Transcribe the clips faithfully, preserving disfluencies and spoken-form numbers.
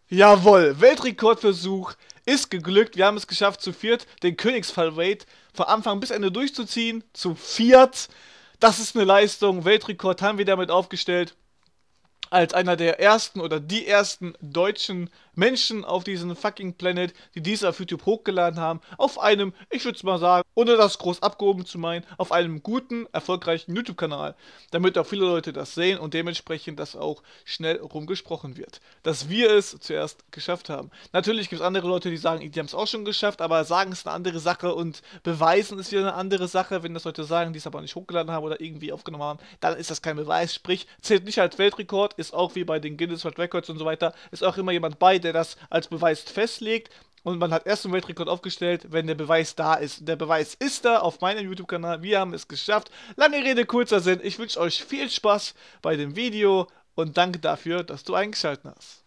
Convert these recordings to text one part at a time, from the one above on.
Jawohl, Weltrekordversuch ist geglückt. Wir haben es geschafft, zu viert den Königsfall-Raid von Anfang bis Ende durchzuziehen. Zu viert. Das ist eine Leistung. Weltrekord haben wir damit aufgestellt. Als einer der ersten oder die ersten deutschen Menschen auf diesem fucking Planet, die dies auf YouTube hochgeladen haben, auf einem, ich würde es mal sagen, ohne das groß abgehoben zu meinen, auf einem guten, erfolgreichen YouTube-Kanal. Damit auch viele Leute das sehen und dementsprechend das auch schnell rumgesprochen wird. Dass wir es zuerst geschafft haben. Natürlich gibt es andere Leute, die sagen, die haben es auch schon geschafft, aber sagen es eine andere Sache und beweisen ist wieder eine andere Sache. Wenn das Leute sagen, die es aber nicht hochgeladen haben oder irgendwie aufgenommen haben, dann ist das kein Beweis. Sprich, zählt nicht als Weltrekord, ist auch wie bei den Guinness World Records und so weiter, ist auch immer jemand bei, der das als Beweis festlegt. Und man hat erst einen Weltrekord aufgestellt, wenn der Beweis da ist. Der Beweis ist da auf meinem YouTube-Kanal. Wir haben es geschafft. Lange Rede, kurzer Sinn. Ich wünsche euch viel Spaß bei dem Video und danke dafür, dass du eingeschaltet hast.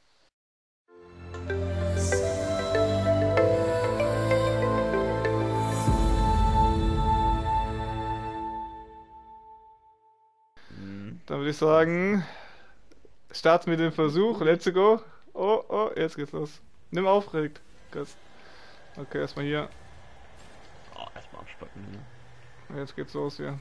Dann würde ich sagen, starten wir den Versuch. Let's go. Oh, oh, jetzt geht's los. Nimm auf, Rick. Okay, erstmal hier. Oh, erstmal abspacken. Ne? Jetzt geht's los hier.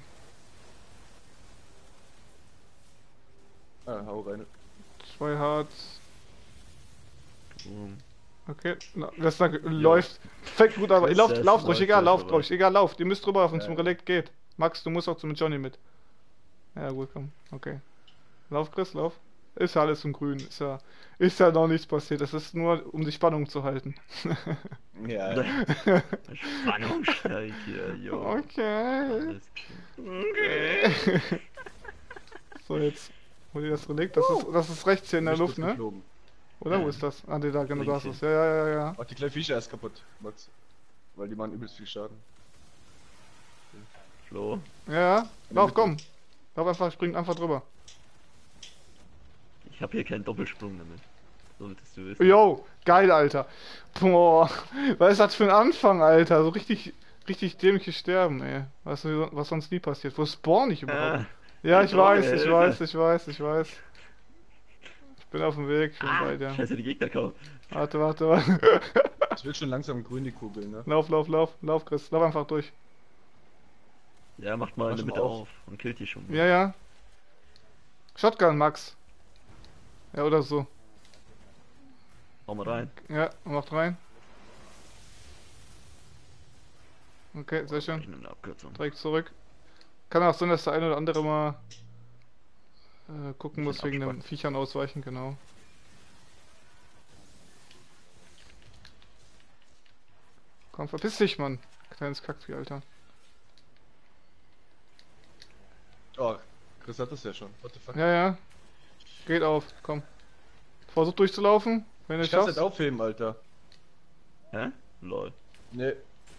Ah, hau rein. Zwei Hearts. Boom. Okay, na, das da, läuft. Fängt gut, aber lauft, lauft ruhig, egal, lauft ruhig, egal, lauft. Ihr müsst drüber, wenn es zum Relikt geht. Max, du musst auch zum Johnny mit. Ja, gut, komm. Okay. Lauf, Chris, lauf. Ist ja alles im Grün. Ist ja, ist ja noch nichts passiert. Das ist nur, um die Spannung zu halten. Ja, ja. Spannung steigt hier, jo. Okay. Okay. So, jetzt. Wo ihr das Relikt? Das ist, das ist rechts hier in der Luft, ne? Geflogen. Oder? Ja. Wo ist das? Ah, nee, da, genau, da ist Links es. Ja, ja, ja, ja. Mach die kleinen Viecher erst kaputt, Max. Weil die machen übelst viel Schaden. Flo. Ja, ja. Lauf, komm. Lauf einfach, spring einfach drüber. Ich habe hier keinen Doppelsprung damit. So würdest du wissen. Yo, geil, Alter. Boah, was ist das für ein Anfang, Alter? So richtig, richtig dämliches Sterben, ey. Was, was sonst nie passiert. Wo spawn ich überhaupt? Ah, Ja, ich ich weiß, auch, ich ey. weiß, ich weiß, ich weiß. Ich bin auf dem Weg, ich bin Ah, bei dir. scheiße, die Gegner kommen. Warte, warte, warte. Ich will schon langsam grün die Kugel, ne? Lauf, lauf, lauf, lauf, Chris. Lauf einfach durch. Ja, macht mal in Mach der schon Mitte auf. auf und killt die schon. Ja, ja. Shotgun, Max. Ja, oder so. Hau mal rein. Ja, macht rein. Okay, sehr Ich schön. nehme eine Abkürzung. Direkt zurück. Kann auch sein, dass der eine oder andere mal äh, gucken muss, wegen den abspannen. Viechern ausweichen, genau. Komm, verpiss dich, Mann. Kleines Kackvieh, Alter. Oh, Chris hat das ja schon. What the fuck? Ja, ja. Geht auf, komm. Versuch durchzulaufen, wenn du es Ich kann's schaffst. nicht aufheben, Alter. Hä? Lol. Nee.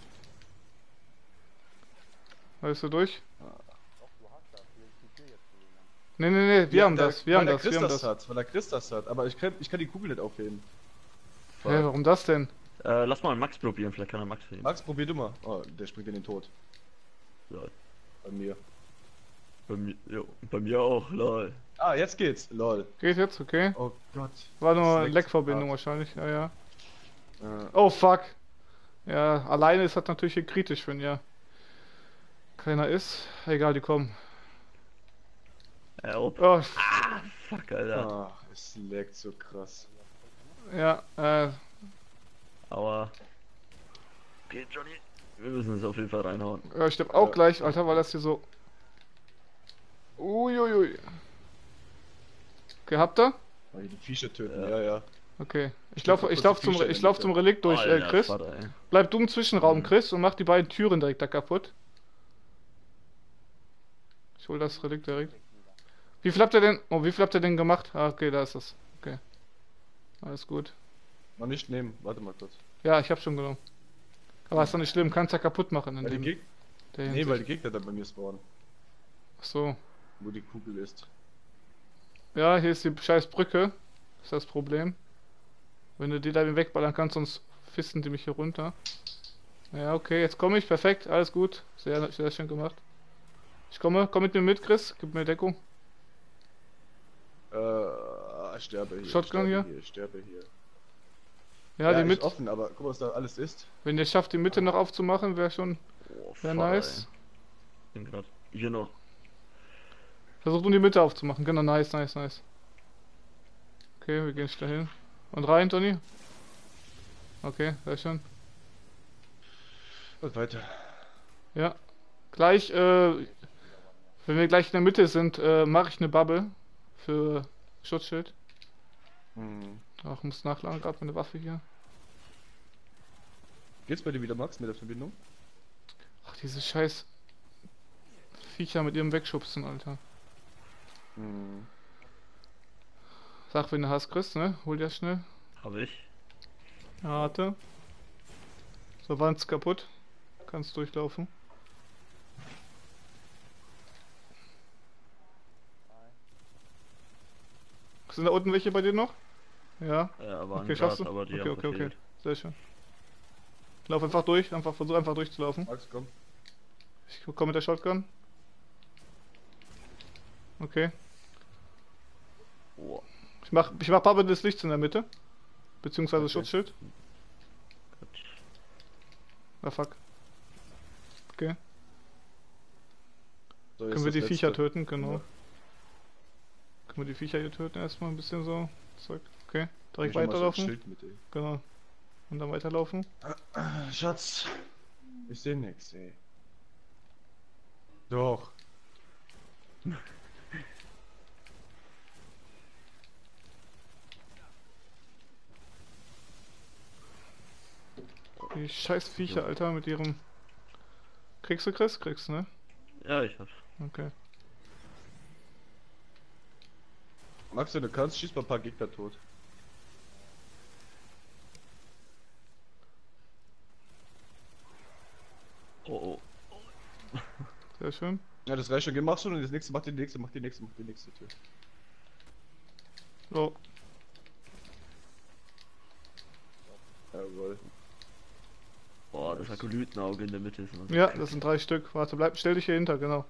Weißt du durch? Nee, nee, nee, wir Ja, haben der- das, wir weil haben der das, Chris wir haben das das. hat, weil der Chris das hat. Aber ich kann, ich kann die Kugel nicht aufheben. Hä, warum das denn? Äh, lass mal einen Max probieren, vielleicht kann er Max heben. Max, probier du mal. Oh, der springt in den Tod. Lol. Bei mir. Bei mir, jo, bei mir auch, lol. Ah, jetzt geht's. Lol. Geht jetzt, okay? Oh Gott. War nur Das eine leckt Leckverbindung hart. wahrscheinlich, ja, ja. Äh, Oh fuck. Ja, alleine ist das natürlich hier kritisch, wenn ja keiner ist. Egal, die kommen. Help. Oh, Ah, fuck, Alter. ah, es leckt so krass. ja, äh, Aber. Okay, Johnny. Wir müssen es auf jeden Fall reinhauen. ja, ich sterb auch Ja. gleich, Alter, weil das hier so... Uiuiui. Okay, habt ihr? Weil die Viecher töten, Ja. ja, ja. Okay. Ich Ich laufe guck ich kurz lauf die zum, Viecher ich in lauf der zum Mitte. Relikt durch, äh, Alter, Chris. Vater, ey. Bleib du im Zwischenraum, Mhm. Chris, und mach die beiden Türen direkt da kaputt. Ich hol das Relikt direkt. Wie viel habt ihr denn... Oh, wie viel habt ihr denn gemacht? Ah, okay, da ist es. Okay. Alles gut. Noch nicht nehmen, warte mal kurz. Ja, ich hab schon genommen. Aber ist doch nicht schlimm, kannst ja kaputt machen in Weil die dem... Geg der nee, Hinsicht. weil die Gegner dann bei mir spawnen, Ach so. wo die Kugel ist. Ja, hier ist die scheiß Brücke. Das ist das Problem. Wenn du die da wegballern kannst, sonst fisten die mich hier runter. Ja, okay, jetzt komme ich. Perfekt, alles gut. Sehr, sehr schön gemacht. Ich komme, komm mit mir mit, Chris. Gib mir Deckung. Äh, ich sterbe hier. Shotgun ich sterbe hier? hier. Ich sterbe hier. Ja, die ist Mitte. offen, aber guck mal, was da alles ist. Wenn ihr schafft, die Mitte noch aufzumachen, wäre schon Oh, wär fuck, nice. ey. Bin grad hier noch. Versucht um die Mitte aufzumachen. Genau, nice, nice, nice. Okay, wir gehen schnell hin. Und rein, Toni. Okay, sehr schön. Und weiter. Ja. Gleich, äh, wenn wir gleich in der Mitte sind, äh, mache ich eine Bubble für Schutzschild. Hm. Ach, ich muss nachladen, gerade meine Waffe hier. Geht's bei dir wieder, Max, mit der Verbindung? Ach, diese scheiß Viecher mit ihrem Wegschubsen, Alter. Hm. Sag, wenn du hast, Chris, ne? Hol dir schnell. Hab ich. Ja, warte. So, Wand's kaputt. Kannst durchlaufen. Sind da unten welche bei dir noch? Ja. Ja, aber Okay, okay, schaffst Grad, du? aber die Okay, haben okay, okay. verfehlt. Sehr schön. Lauf einfach durch, einfach versuch einfach durchzulaufen. Max, komm. Ich komme mit der Shotgun. Okay. Oh, Ich mach, ich mach Bubble des Lichts in der Mitte. Beziehungsweise Okay. Schutzschild. Gott. Ah, fuck. Okay. So, jetzt Können wir das die Viecher letzte. töten? Genau. Ja. Können wir die Viecher hier töten? Erstmal ein bisschen so. Zack. Okay. Direkt Ich mach mal so ein weiterlaufen. Schild mit, ey. Genau. Und dann weiterlaufen. Schatz. Ich seh nix, ey. Doch. Die scheiß Viecher, Alter, mit ihrem... Kriegst du, Chris? Kriegst du, ne? Ja, ich hab's. Okay. Max, wenn du kannst, schieß mal ein paar Gegner tot. Oh, oh. Sehr schön. Ja, das reicht schon. Geh, mach schon und das nächste, mach die nächste, mach die nächste, mach die nächste Tür. So. Jawohl. Boah, das Akolytenauge in der Mitte ist immer so Ja, krank. das sind drei Stück. Warte, bleib, stell dich hier hinter, genau.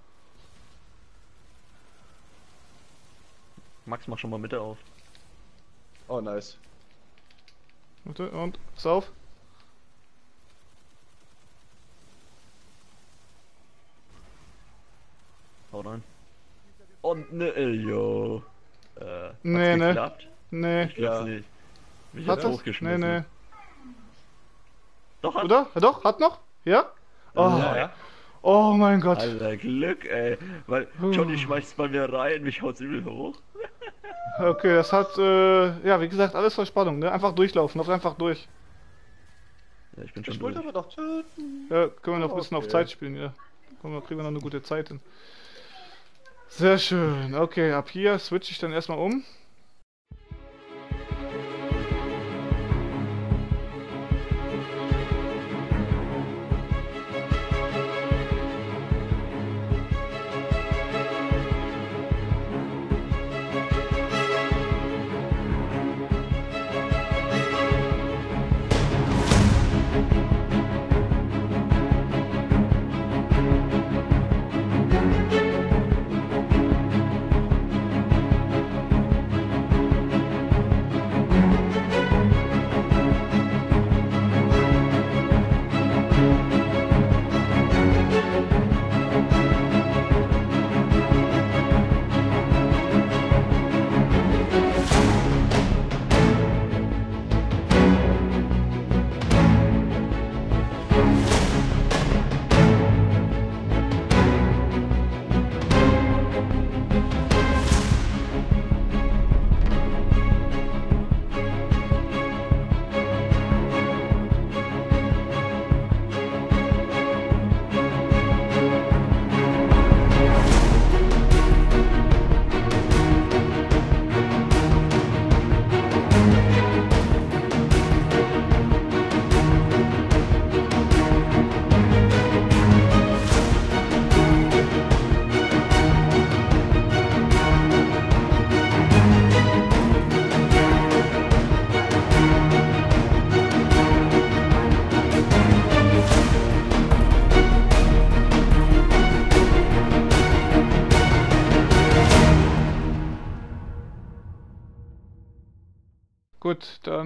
Max, mach schon mal Mitte auf. Oh, nice. Warte, und, pass auf. Hau rein. Und ne, äh, yo. Äh, hat's Nee, ne. geklappt? Nee. Ich glaub's Ja. nicht. Mich Hat hat's das? Nee, hochgeschmissen. nee. Doch, hat Oder? Ja, doch, hat noch? Ja? Oh, Ja, ja. oh mein Gott. Alter, Glück, ey. Weil Johnny schmeißt bei mir rein, mich haut's übel hoch. Okay, das hat, äh, ja, wie gesagt, alles Verspannung, ne? Einfach durchlaufen, lauf einfach durch. Ja, ich bin schon Ich durch. wollte aber doch töten. Ja, können wir noch ein bisschen auf Okay. Zeit spielen, ja. Kommen wir, kriegen wir noch eine gute Zeit hin. Sehr schön. Okay, ab hier switche ich dann erstmal um.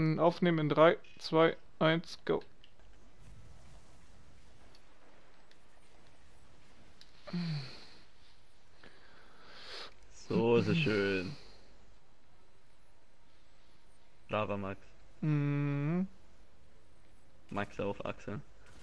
Dann aufnehmen in drei, zwei, eins, go. So ist es schön. Brava Max. Mhm. Max auf Achse.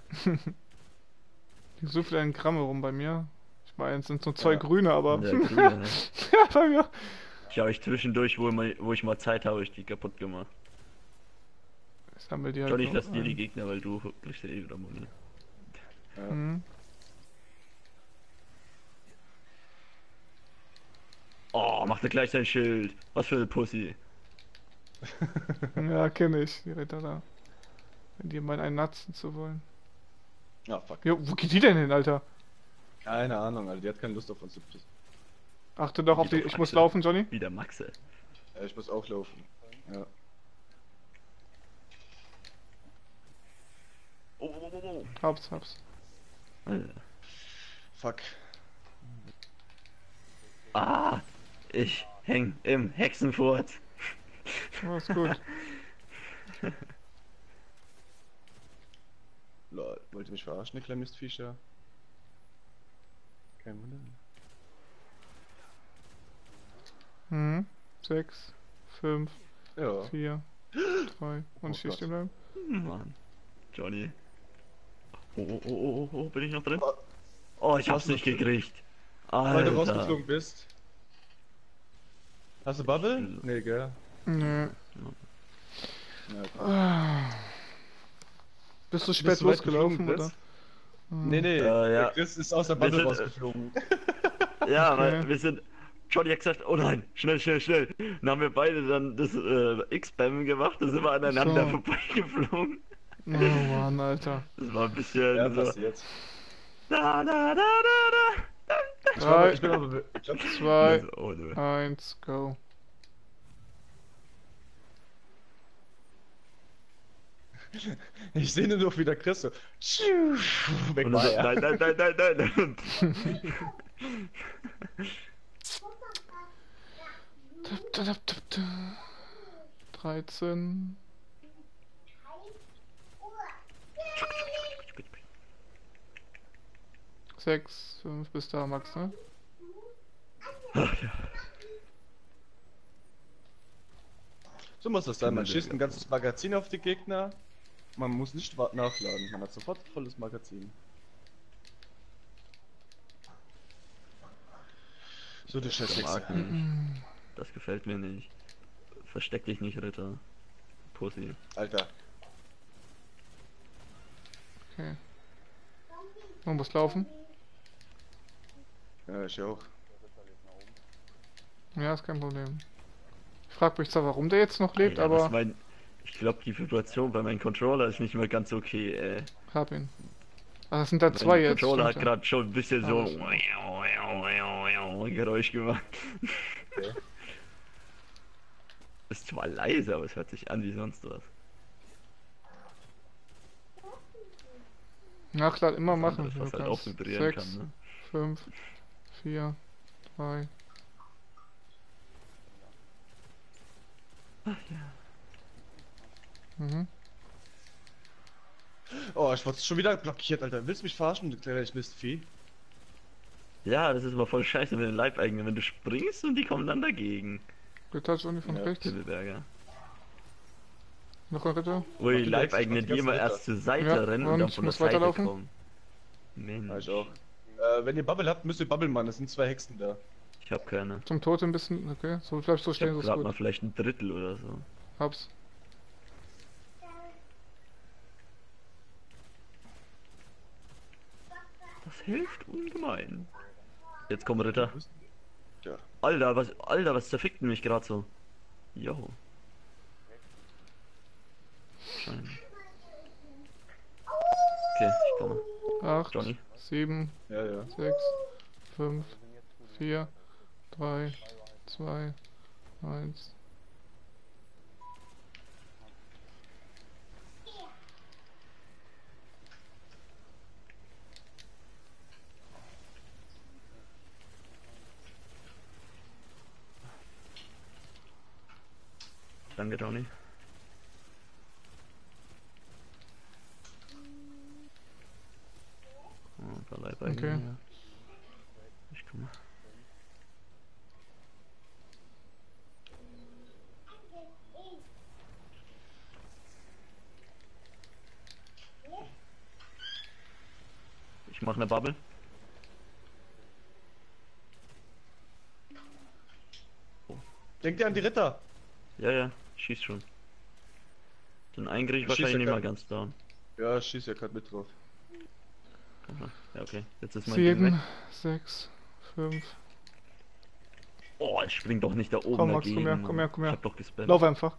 So viele Gramme rum bei mir. Ich meine, es sind nur zwei Ja. grüne, aber. Ja, grüne, ne? Ja, bei mir. Ich habe ich zwischendurch, wo, mal, wo ich mal Zeit habe, ich die kaputt gemacht. Ich sammle die halt. Johnny, ich noch lass dir ein. die Gegner, weil du kriegst ja eh wieder Muni. Ja. Mhm. Oh, macht er gleich sein Schild. Was für eine Pussy. Ja, kenne ich, die Ritter da. Wenn die meinen, einen natzen zu wollen. Ah, fuck. Jo, wo geht die denn hin, Alter? Keine Ahnung, Alter, die hat keine Lust auf uns. Achte doch auf Geht die. auf Ich muss Achse. laufen, Johnny. Wie der Maxe. Ja, ich muss auch laufen. Ja. Oh, oh, oh, oh. Hab's, hab's. Alter. Fuck. Ah, ich häng im Hexenfurt. Oh, ist gut. Lol, wollt ihr mich verarschen, ihr kleinen Mistviecher? Kein Wunder. Mhm. Sechs, fünf, Ja. vier, drei. Und Oh ich stehe Gott. stehen bleiben. Mann. Johnny. Oh, oh, oh, oh, oh, bin ich noch drin? Oh. Oh, ich hab's Was nicht noch drin? gekriegt. Weil du Alter. rausgeflogen bist. Hast du Bubble? Nee, gell? Nö. Ja, okay. Ah. Bist du spät Bist du weit losgelaufen, geflogen, oder? Chris? Nee, nee, Äh, ja. der Chris ist aus der Wir Bubble sind, äh, rausgeflogen. Ja, Okay. weil wir sind. Johnny hat gesagt, oh nein, schnell, schnell, schnell. Dann haben wir beide dann das äh, X-Bam gemacht, da sind wir aneinander So. vorbeigeflogen. Oh Mann, Alter. Das war ein bisschen Ja, so. passiert. Da, da, da, da, da. Ich, war, aber- Drei, ich bin aber... Ich glaub, zwei, Also, oh, du. eins, go. ich sehe nur noch wieder Chris so... tschiu, Weg Und war so, er. nein, nein, nein, nein, nein. Tup, tup, tup, tup. dreizehn. sechs, fünf bis da, Max, ne? Ach, ja. So muss das sein, man schießt ein ganzes Magazin auf die Gegner. Man muss nicht wa- nachladen, man hat sofort volles Magazin. So, du scheiß Hexe. Marken. Das gefällt mir nicht. Versteck dich nicht, Ritter. Pussy. Alter. Okay. Man muss laufen. Ja, ich auch. Ja, ist kein Problem. Ich frag mich zwar, warum der jetzt noch lebt, Alter, was aber mein, ich glaube, die Vibration bei meinem Controller ist nicht mehr ganz okay, ey. hab ihn. Ah, das sind da Mein zwei jetzt. Controller hat stimmt ja. gerade schon ein bisschen so Alles Geräusch gemacht. Okay. Ist zwar leise, aber es hört sich an wie sonst was. Na klar, immer machen. Das, wenn was du halt auch kannst. vibrieren Sechs, kann, ne? fünf, vier, drei. Mhm. Oh, ich wurde schon wieder blockiert, Alter. Willst du mich verarschen, du kleines Mistvieh? Ja, das ist aber voll scheiße mit den Leibeigenen, wenn du springst und die kommen dann dagegen. Ritter Johnny von Ja, rechts. Pimmelberger. Noch ein Ritter. Wo die Mach die Leibeigenen, ganzen die immer Ritter. erst zur Seite Ja, rennen und und dann ich von der muss Seite weiterlaufen? kommen. Mensch, Ja, ich auch. Äh, wenn ihr Bubble habt, müsst ihr Bubble machen. Das sind zwei Hexen da. ich hab keine. Zum Tod ein bisschen. Okay, so bleibst du Ich stehen, hab so ist grad mal gut. vielleicht ein Drittel oder so. Hab's. Das hilft ungemein. Jetzt kommen Ritter. Ja. Alter, was, Alter, was zerfickt denn mich gerade so? Jo. Schein. Okay, ich komme. acht, Johnny. sieben, Ja, ja. sechs, fünf, vier, drei, zwei, eins. Danke, Johnny. Okay. Ja. Ich komme. Ich mache eine Bubble. Denkt ihr an die Ritter? Ja, ja, schieß schon. Den einen krieg ich Schieß wahrscheinlich ja nicht mal grad- ganz down. Ja, schieß ja gerade mit drauf. Aha. Ja, okay. Jetzt ist mein Ding weg. Sieben, sechs, fünf. Oh, ich spring doch nicht da oben Komm, Max, dagegen. komm her, Mann. komm her, komm her. Ich hab doch gespammt. Lauf einfach.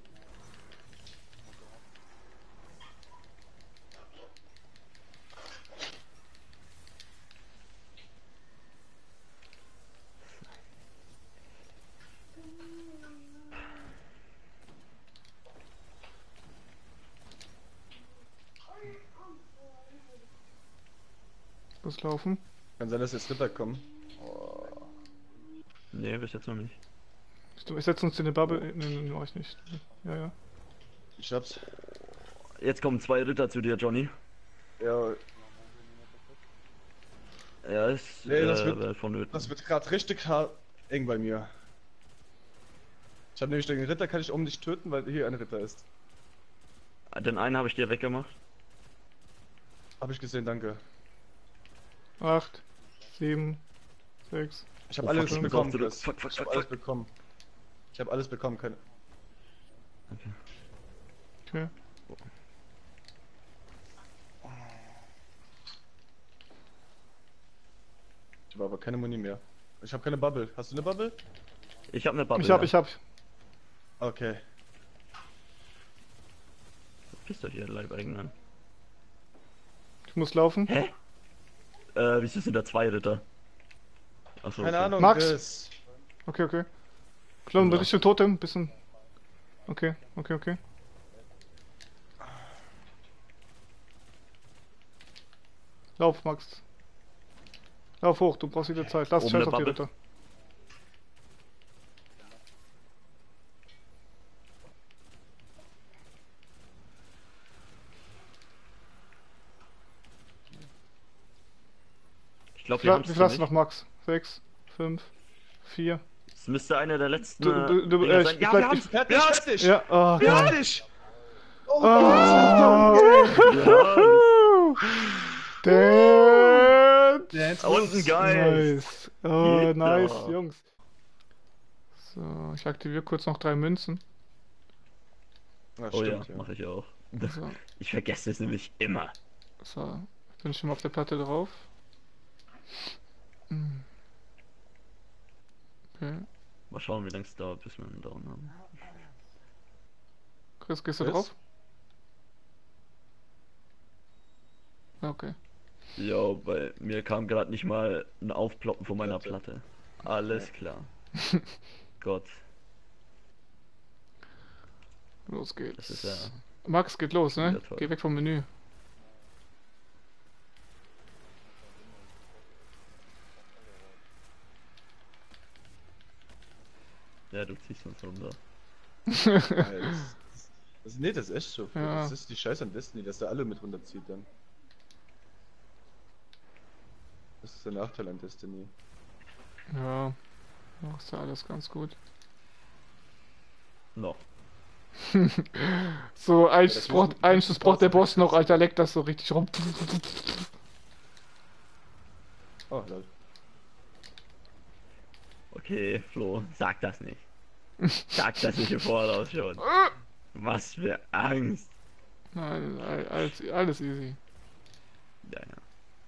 Los laufen. Kann sein, dass jetzt Ritter kommen. Nee, bis jetzt noch nicht. Ich setze uns in eine Bubble. Nee, nee, mach ich nicht. Ja, ja. Ich hab's. Jetzt kommen zwei Ritter zu dir, Johnny. Ja, Ja, ist Nee, das äh, wird- wird vonnöten. das wird gerade richtig hart eng bei mir. Ich habe nämlich den Ritter, kann ich oben nicht töten, weil hier ein Ritter ist. Den einen habe ich dir weggemacht. Hab ich gesehen, danke. Acht, sieben, sechs. Ich habe Oh, fuck, alles ich muss bekommen, auch zurück. Chris. Fuck, fuck, Ich habe fuck, alles fuck. bekommen. Ich habe alles bekommen, keine. Okay. Okay. Ich habe aber keine Muni mehr. Ich habe keine Bubble. Hast du eine Bubble? Ich habe eine Bubble. Ich hab, ja. ich hab. Okay. Pisst euch ihr Leibeigen an. Ich muss laufen. Hä? Äh, wieso sind da zwei Ritter? Achso. Keine okay. Ahnung, Max? Chris. Okay, okay. Klon, Ja. Richtung Totem, bisschen. Okay, okay, okay. Lauf, Max. Lauf hoch, du brauchst wieder Zeit. Lass Oben Scheiß eine auf die Bubble. Ritter. Ich glaube, Wie wir viel haben es hast du noch, Max? Sechs, fünf, vier. Es müsste einer der letzten. Du- du- du- Dinger äh, sein. ich Ja, bleib- wir haben's! ich- Fertig, Ja, fertig! Ja, oh, ja. Fertig! Oh, Ah, wir Damn. Dance Unten geil! Nice. Oh, Geht nice, doch. Jungs. So, ich aktiviere kurz noch drei Münzen. Ja, Oh ja, stimmt, ja. mache ich auch. So, Ich vergesse es nämlich immer. so. Ich bin schon mal auf der Platte drauf. Hm. Okay. Mal schauen, wie lange es dauert, bis wir einen Down haben. Chris, gehst du Chris? drauf? Okay. Ja, bei mir kam gerade nicht mal ein Aufploppen von meiner Platte. Platte. Alles klar. Gott, Los geht's. das ist ja. Max, geht los, ne? Ja, toll. Geh weg vom Menü. Ja, du ziehst uns runter. Ja, das, das, nee, das ist echt so. Ja. Das ist die Scheiße an Destiny, dass der alle mit runterzieht dann. Das ist der Nachteil an Destiny. Ja. Machst du alles ganz gut. Noch. So, eigentlich das braucht, müssen- eigentlich das braucht der braucht's Boss noch, Alter, leckt das so richtig rum. Oh, lol. Okay, Flo, sag das nicht. Sag das nicht im Voraus schon. Was für Angst. Nein, all- alles, alles easy. Ja, ja.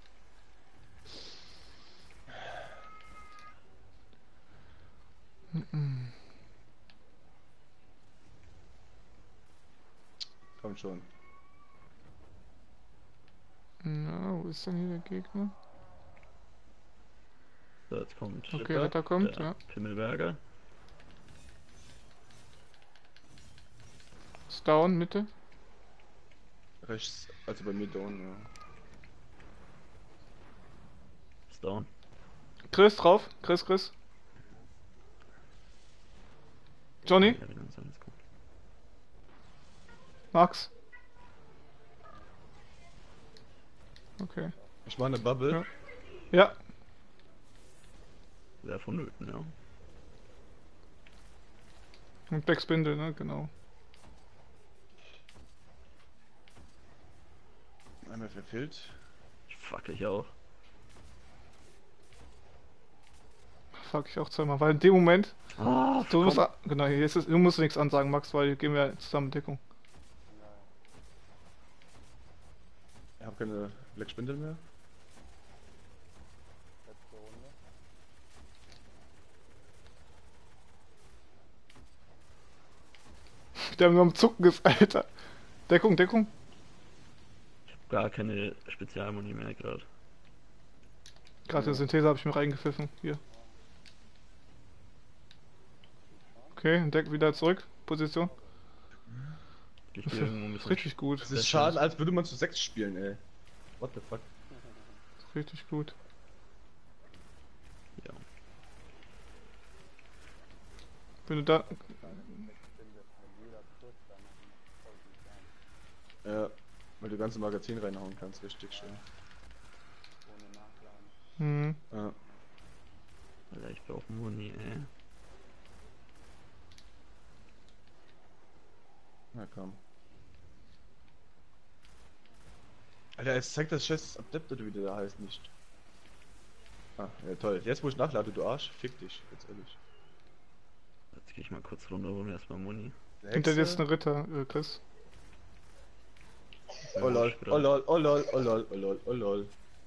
Kommt schon. Na, wo ist denn hier der Gegner? So, jetzt kommt Okay, Ritter? Ritter kommt, der ja. Pimmelberger. Ist down, Mitte. Rechts, also bei mir down, ja. Ist down. Chris drauf, Chris, Chris. Johnny, Ja, wie langsam es kommt. Max. Okay. Ich mache eine Bubble. Ja. Ja. Wäre vonnöten, ja. Und Black Spindle, ne? Genau. Einmal verfehlt. Fuck, ich auch. Fuck ich auch zweimal, weil in dem Moment. Ah, Du musst, komm. a- genau, jetzt ist, du musst nichts ansagen, Max, weil gehen wir zusammen in Deckung. Ich habe keine Black Spindle mehr. Der nur am Zucken ist, Alter. Deckung, Deckung. Gar keine Spezialmuni mehr gerade. Gerade Ja. die Synthese habe ich mir reingepfiffen. Hier. Okay, Deck wieder zurück. Position. Ich Das gehe irgendwo ein ist bisschen richtig gut. Es ist schade, als würde man zu sechs spielen, ey. What the fuck? Das ist richtig gut. Ja. Wenn du da. Ja, weil du ganze Magazin reinhauen kannst, richtig schön. Hm. Ja. Alter, ich brauche Muni, ey. Na komm. Alter, es zeigt das scheiß Adept oder wie der da heißt nicht. Ah, ja toll. Jetzt wo ich nachlade, du Arsch, fick dich, jetzt ehrlich. Jetzt gehe ich mal kurz runter, hol mir erstmal Muni. Der Hinter dir Hexe- ist ein Ritter, äh, Chris. Oh lol, oh lol, oh lol, oh lol, oh lol, oh lol.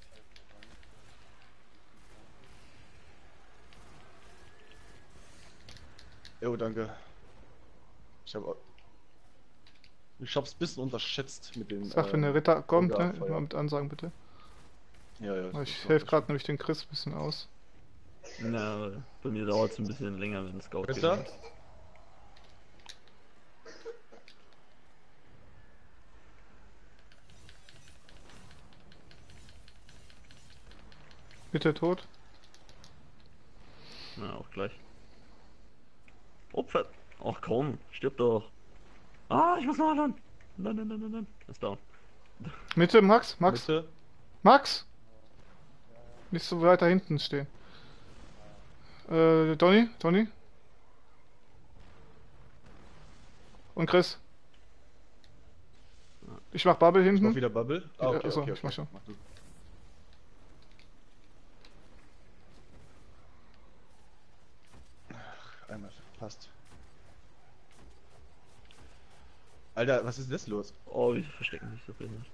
Jo, danke. Ich hab... Ich hab's ein bisschen unterschätzt mit den... Sag, wenn der ähm, Ritter kommt, ne? Organfeuer. Immer mit Ansagen bitte. Ja, ja. das Ich ist helfe auch gerade nämlich den Chris ein bisschen aus. Na, aber bei mir dauert es ein bisschen länger, wenn Scout geht. Ritter? Bitte tot. Na, auch gleich. Opfer. Ach komm, stirb doch. Ah, ich muss nachladen. Nein, nein, nein, nein, nein. Ist down. Mitte, Max, Max, Mitte. Max! Nicht so weiter hinten stehen. Äh, Donny, Donny. Und Chris. Ich mach Bubble Ich mach hinten. wieder Bubble. Ah, okay, Ja, achso, okay, ich okay. mach schon. Mach du. Ach, einmal passt. Alter, was ist das los? Oh, wir verstecken nicht so viel. Ne?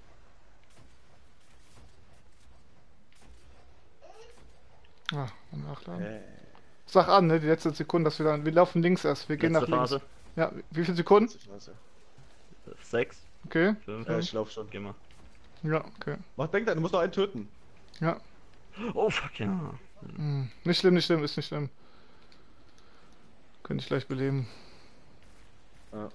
Ah, mal nachladen. Äh, Sag an, ne, die letzte Sekunde, dass wir dann. Wir laufen links erst, wir gehen Letzte nach links. Phase. Ja, wie viele Sekunden? Phase. Sechs, Okay. fünf, Ja, ich lauf schon. geh mal. Ja, okay. Mach, denk da, du musst noch einen töten. Ja. Oh fuck, ja. Hm. Nicht schlimm, nicht schlimm, ist nicht schlimm. Könnte ich gleich beleben. Ja,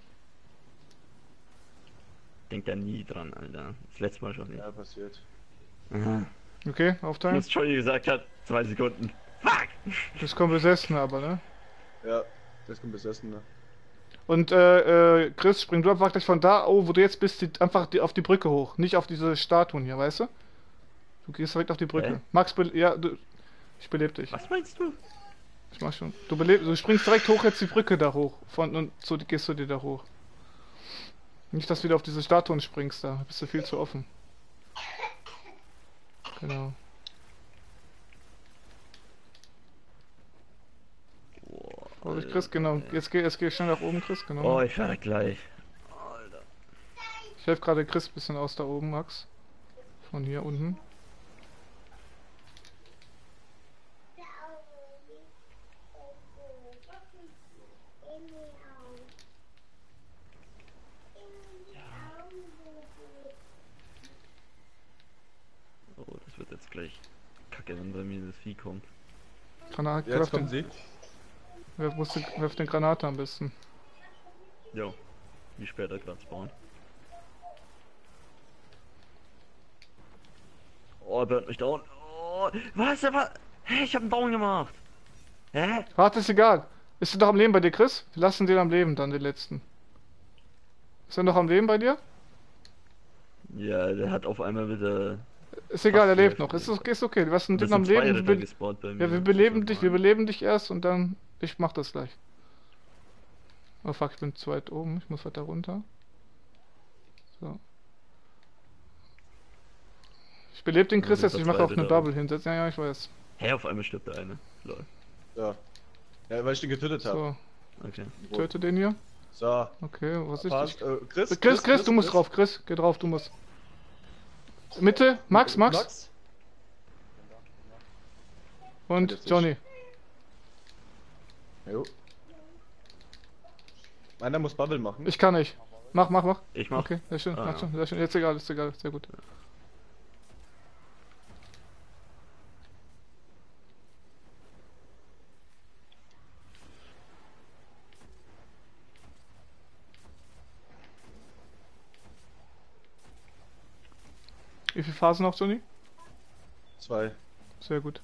Denk da nie dran, Alter. Das letzte Mal schon nicht. ja passiert. Aha. Okay, Wie aufteilen. es Johnny gesagt hat, zwei Sekunden. Fuck! Das kommt besessen aber, ne? Ja, das kommt besessen, ne? Und äh, äh, Chris, spring du einfach gleich von da, oh, wo du jetzt bist, die, einfach die, auf die Brücke hoch. Nicht auf diese Statuen hier, weißt du? Du gehst direkt auf die Brücke. Hä? Max, be ja, du, ich belebe dich. Was meinst du? Ich mach schon. Du, beleb du springst direkt hoch jetzt die Brücke da hoch. Von, und so gehst du dir da hoch. Nicht, dass du wieder auf diese Statuen springst, da bist du viel zu offen. Genau. Boah, Vorsicht, Chris, genau. Jetzt geh, jetzt geh schnell nach oben, Chris, genau. Oh, ich werde gleich. Alter. Ich helfe gerade Chris ein bisschen aus da oben, Max. Von hier unten. Oh, das wird jetzt gleich kacke, wenn bei mir das Vieh kommt. Granate, Ja, werf jetzt kommen den, sie. werf, musst du, werf den Granate am besten. Jo. Wie später gerade spawnen. Oh, er burnt mich down. Oh, was? Er war. Hä, ich hab einen Down gemacht. Hä? Warte, ist egal. Ist er noch am Leben bei dir, Chris? Wir lassen den am Leben dann, den letzten. Ist er noch am Leben bei dir? Ja, der hat auf einmal wieder Ist egal, er Fast lebt wieder noch. Ist, gelebt. okay, ist okay. Du hast einen Das Ding am sind zwei Leben. Ritter Wir, gespawnt bei ja, mir. wir Das beleben ist dich, wir normal. beleben dich erst und dann. Ich mach das gleich. Oh fuck, ich bin zu weit oben. Ich muss weiter runter. So. Ich belebe den Ja, Chris sind jetzt. Ich mache auch eine verzweifelt, Bubble hinsetzen. Ja, ja, ich weiß. Hä, auf einmal stirbt der eine. Lol. Ja. Ja, weil ich den getötet habe. So, Okay. töte den hier. So. Okay, was ist Passt. das? Äh, Chris, Chris, Chris, du musst drauf. Chris, geh drauf, du musst. Mitte, Max, Max. Max. Und Jetzt Johnny. Jo. Einer muss Bubble machen. Ich kann nicht. Mach, mach, mach. Ich mach. Okay, sehr schön, Ah, mach ja. schon, sehr schön. Jetzt egal, ist egal, sehr gut. Wie viele Phasen noch, Johnny? Zwei. Sehr gut.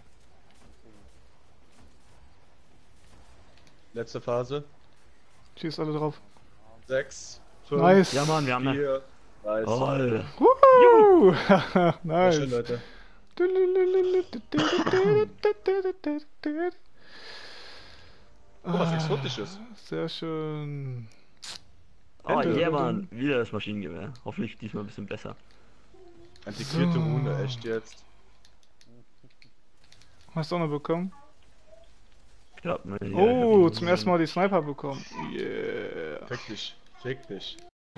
Letzte Phase. Schießt alle drauf. Sechs. Fünf. Nice. Ja, Mann, wir haben eine. Vier. Nice. Oh, Wuhu! Sehr Nice. schön, Leute. Oh, was Exotisches. Sehr schön. oh Ende. yeah, Mann. Wieder das Maschinengewehr. Hoffentlich diesmal ein bisschen besser. Integrierte So. Rune, echt jetzt. Hast du auch noch bekommen? Ja, ne, ja, ich hab Oh, die zum Rune ersten gesehen. Mal die Sniper bekommen. Yeah. Fick dich. Fick dich.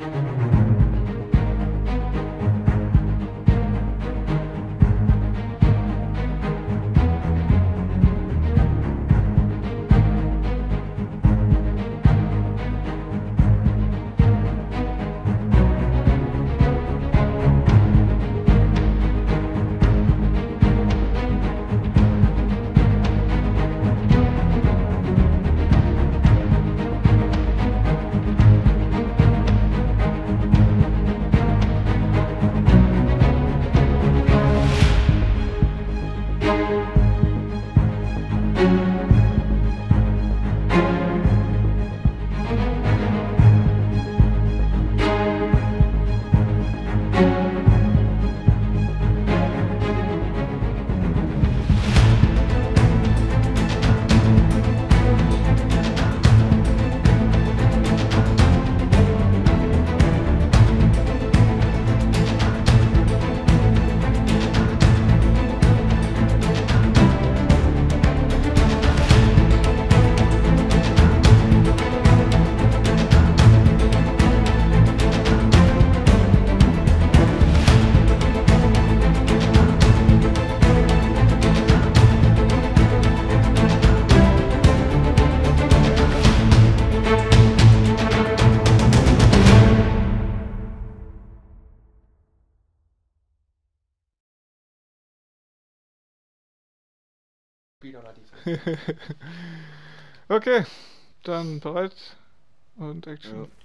Okay, dann bereit und Action. Ja.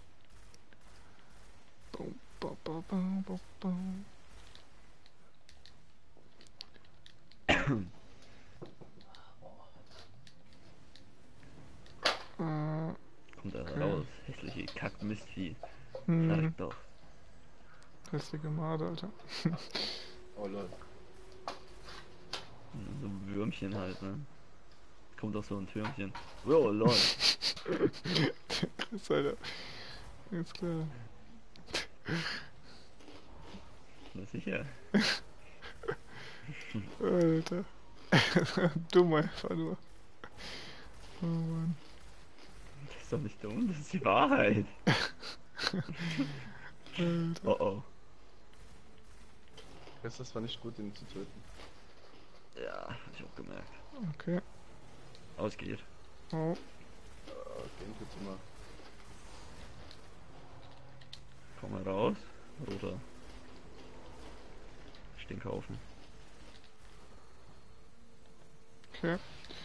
Bum, ba, ba, ba, ba, ba. Äh, Kommt da Okay. raus. Hässliche Kack-Mistvieh. hm, Sag doch. hässliche Made, Alter. Oh lol. So ein Würmchen halt, ne? Kommt auch so ein Türmchen. Oh, lol. Chris, Alter. Ist klar. Na sicher. Alter. Dumm einfach nur. Oh Mann. Das ist doch nicht dumm, das ist die Wahrheit. Alter. Oh oh. Chris, das war nicht gut, ihn zu töten. Ja, hab ich auch gemerkt. Okay. Ausgeht. Oh. Äh, den tut's immer. Komm mal raus. Roter. Stinkhaufen. Okay.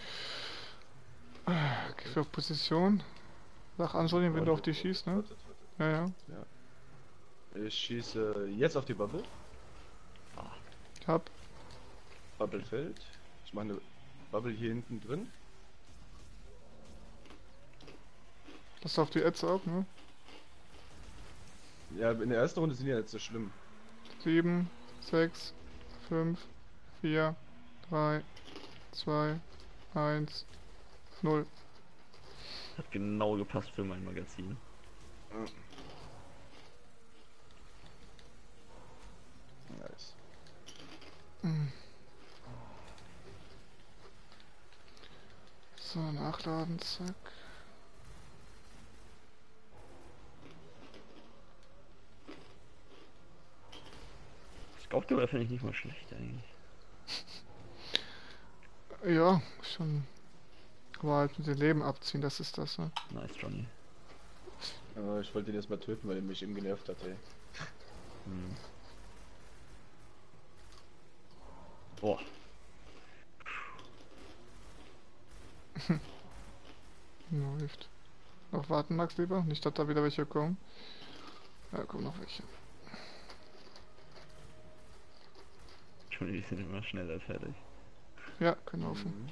Okay, für Position. Sag Ansolin, wenn du auf die schießt, ne? Warte, warte. Ja, ja. Ich schieße jetzt auf die Bubble. Ich hab. Bubble fällt. Ich mache eine Bubble hier hinten drin. Lass auf die Ätze ab, ne? Ja, in der ersten Runde sind die ja nicht so schlimm. sieben, sechs, fünf, vier, drei, zwei, eins, null. Hat genau gepasst für mein Magazin. Nice. So, nachladen, zack. Scout-Gewehr finde ich nicht mal schlecht eigentlich. Ja, schon. Aber halt mit dem Leben abziehen, das ist das, ne? Nice, Johnny. Ja, ich wollte ihn erst mal töten, weil er mich eben genervt hat, ey. Hm. Boah. Läuft. Noch warten, Max, lieber. Nicht, dass da wieder welche kommen. Ja, kommen noch welche. Johnny, die sind immer schneller fertig. Ja, können laufen. Mhm.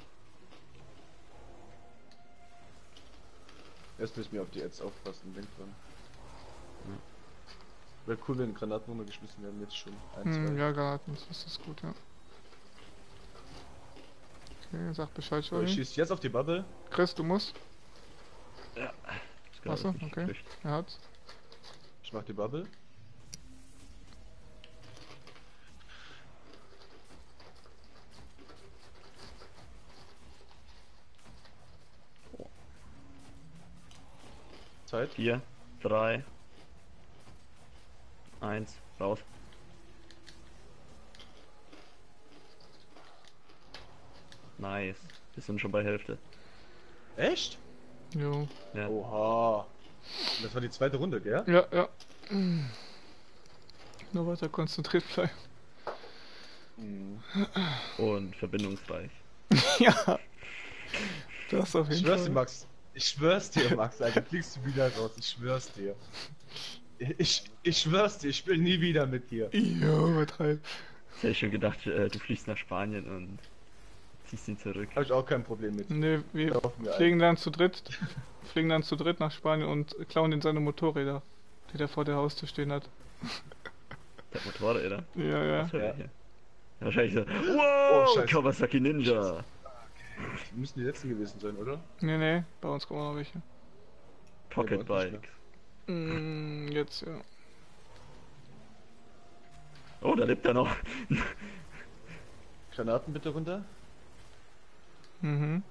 Erst müssen wir auf die Ads aufpassen, denkt dran. Ja. Wäre cool, wenn Granaten runtergeschmissen werden, jetzt schon. Ein, Hm, zwei. ja, Granaten, das ist gut, ja. Okay, sag Bescheid, So, ich Johnny. schieß jetzt auf die Bubble. Chris, du musst. Ja. Achso, okay. Er hat's. Ich mach die Bubble. Zeit. vier, drei, eins, raus. Nice. Wir sind schon bei Hälfte. Echt? Jo. Ja. Oha. Das war die zweite Runde, gell? Ja, ja. Nur weiter konzentriert bleiben. Mhm. Und verbindungsreich. Ja. Das auf Ich jeden schwör's Fall. dir, Max. Ich schwör's dir, Max, Alter. Fliegst du wieder raus. Ich schwör's dir. Ich, ich schwör's dir, ich spiel nie wieder mit dir. Jo, übertreib. Ich hätte schon gedacht, äh, du fliegst nach Spanien und ziehst ihn zurück. Hab ich auch kein Problem mit. Ne, wir Laufen wir fliegen dann zu dritt. Fliegen dann zu dritt nach Spanien und klauen in seine Motorräder, die der vor der Haustür stehen hat. Der Motorräder. Ja, ja. Was hör Ja. ich hier? Wahrscheinlich so. Wow, Oh, Scheiße. Kawasaki Ninja. Müssen die letzten gewesen sein, oder? Ne, ne, bei uns kommen auch noch welche. Pocket bei uns nicht Bikes. Mm, jetzt, ja. Oh, da lebt er noch. Granaten bitte runter. Mhm.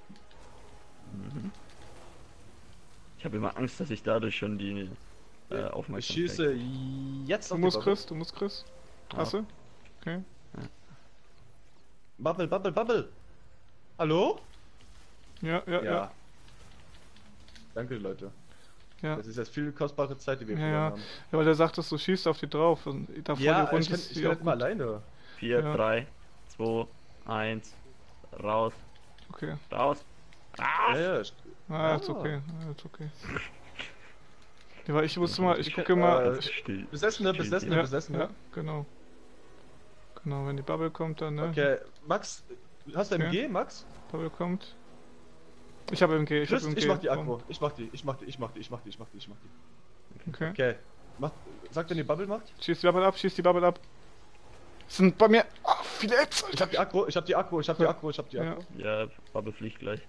Ich habe immer Angst, dass ich dadurch schon die äh, Ich Aufmerksamkeit. schieße jetzt Du auf die musst Bubble. Chris, du musst Chris. Ah. Hast du? Okay. Bubble, Bubble, Bubble. Hallo? Ja, ja, ja. Danke, Leute. Ja, Das ist jetzt viel kostbare Zeit, die wir ja, verloren ja. haben. Ja, weil der sagt, dass du schießt auf die drauf und davor Ja, die Runde ich kann, ist ich die kann auch nicht mal gut. alleine. vier, Ja. drei, zwei, eins, raus, Okay. raus. Ah! Ja, ja. ich- Ah, jetzt Ah. okay. Ah, jetzt okay. Ja, weil ich wusste mal, ich Ich gucke kann- mal. äh, Ich, Still. Besessene, Still. Besessene, ja, Besessene. ja, genau. Genau, wenn die Bubble kommt, dann, ne? Okay, Max, hast du Okay. M G, Max? Bubble kommt. Ich habe M G, ich Chris, habe M G. ich mach die Komm. Aggro. Ich mach die, ich mach die, ich mach die, ich mach die, ich mach die, ich mach die. Okay. Okay. Macht, sagt, wenn die Bubble macht? Schieß die Bubble ab, schieß die Bubble ab. Das sind bei mir. Ah, viele Apps! Ich hab die Aggro, ich hab die Aggro, ich hab die Ja. Aggro, ich hab die Ja, Aggro. Ja, Bubble fliegt gleich.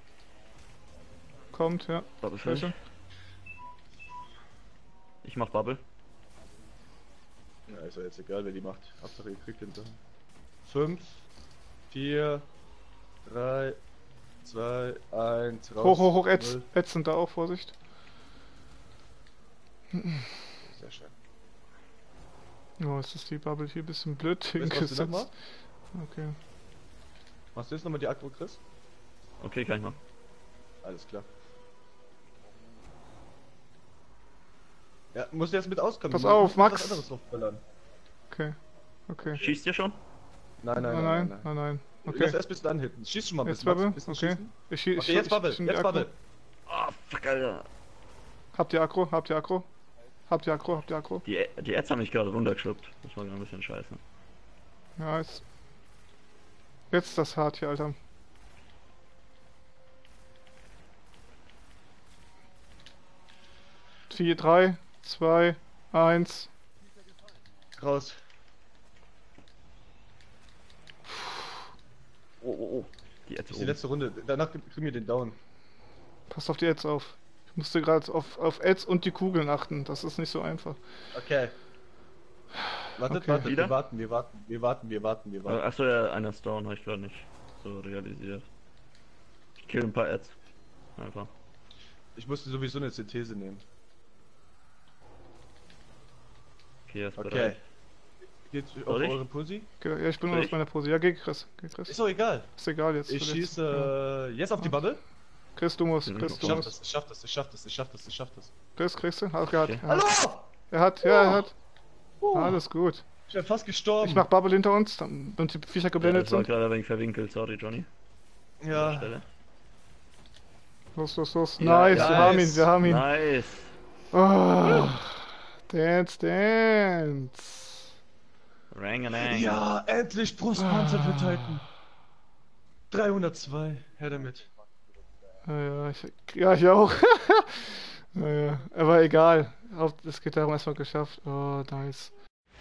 kommt, ja. Bubble Sehr fliegt. schön. Ich mach Bubble. Ja, ist ja jetzt egal, wer die macht. Hauptsache ihr kriegt den Sachen. fünf, vier, drei, zwei, eins, raus. Hoch, hoch, hoch, Ads. Null. Ads sind da auch, Vorsicht. Sehr schön. Oh, jetzt ist die Bubble hier ein bisschen blöd Weißt du, was du hingesetzt. noch machst? Okay. Machst du jetzt nochmal die Aggro, Chris? Okay, kann ich machen. Alles klar. Ja, musst du jetzt mit auskommen. Pass Du auf, musst Max. Was anderes draufballern. Okay. Okay. Schießt ihr schon? Nein, nein, Nein, nein, nein, nein. nein, nein. Lass Okay. erst ein bisschen anhitten. Schieß schon mal ein Jetzt bisschen, Max. Bubble, Bisschen okay. schießen. Ich schieß, Okay, jetzt Bubble, ich schieß jetzt die Akku. Bubble. Oh, fuck, Alter. Habt ihr Akku? Habt ihr Akku? Habt ihr Akku? Habt ihr Akku? Die, die Ads haben mich gerade runtergeschluckt. Das war gerade ein bisschen scheiße. Ja, jetzt. Jetzt ist das hart hier, Alter. Vier, drei, zwei, eins. Raus. Oh, oh, oh. Die Ads Das ist die oben. letzte Runde. Danach kriegen wir den Down. Passt auf die Ads auf. Ich musste gerade auf, auf Ads und die Kugeln achten. Das ist nicht so einfach. Okay. Wartet, Okay. wartet, Wieder? wir warten, wir warten, wir warten, wir warten, wir warten. Achso, ja, einer ist down, habe ich gerade nicht so realisiert. Ich kill ein paar Ads. Einfach. Ich musste sowieso eine Synthese nehmen. Okay, er ist Okay. bereit. Geht auf Soll ich? eure Pussy? Ge- Ja, ich bin Soll nur ich? aus meiner Pose. Ja, geh Chris. Geh Chris. Ist doch egal. Ist egal jetzt. Ich Jetzt- schieße äh, jetzt auf die Bubble. Chris, du musst. Mhm. Chris, Ich du schaff musst. das, ich schaff das, ich schaff das, ich schaff das, ich schaff das. Chris, kriegst du? Ach, er hat. Okay. Er hat, Hallo! er hat, ja, er hat. Oh, Alles gut. ich bin fast gestorben. Ich mach Bubble hinter uns, dann, und die Viecher Ja, geblendet das war sind. gerade ein wenig verwinkelt, sorry Johnny. An der Ja. Stelle. Los, los, los. Ja, Nice, ja, wir haben ihn, nice. wir haben ihn. Nice! Oh, dance, dance. Ranganang. Ja, endlich Brustpanzer für Titan. dreihundertzwei, her damit. Ja, ja, ich, ja, ich auch. Naja, aber egal. Auf- Es geht darum, erstmal geschafft. Oh, nice.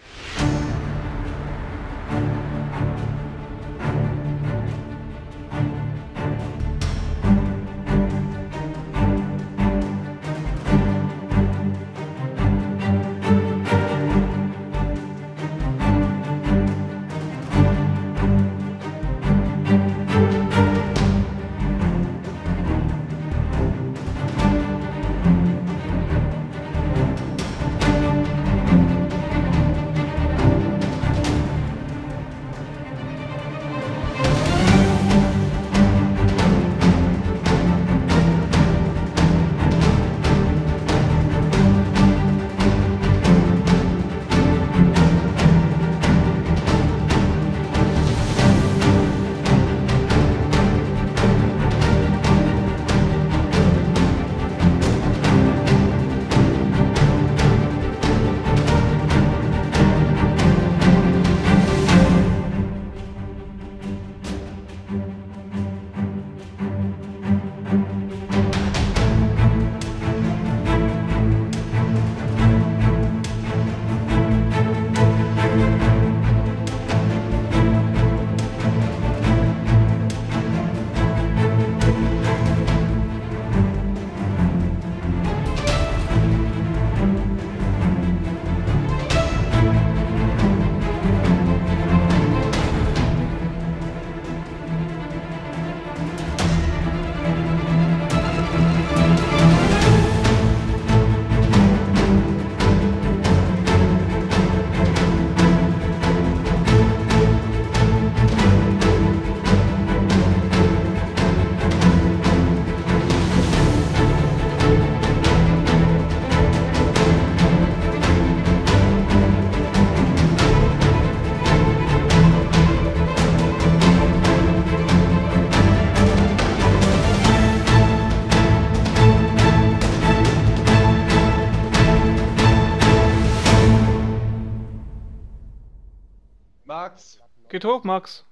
Max? Geht hoch, Max.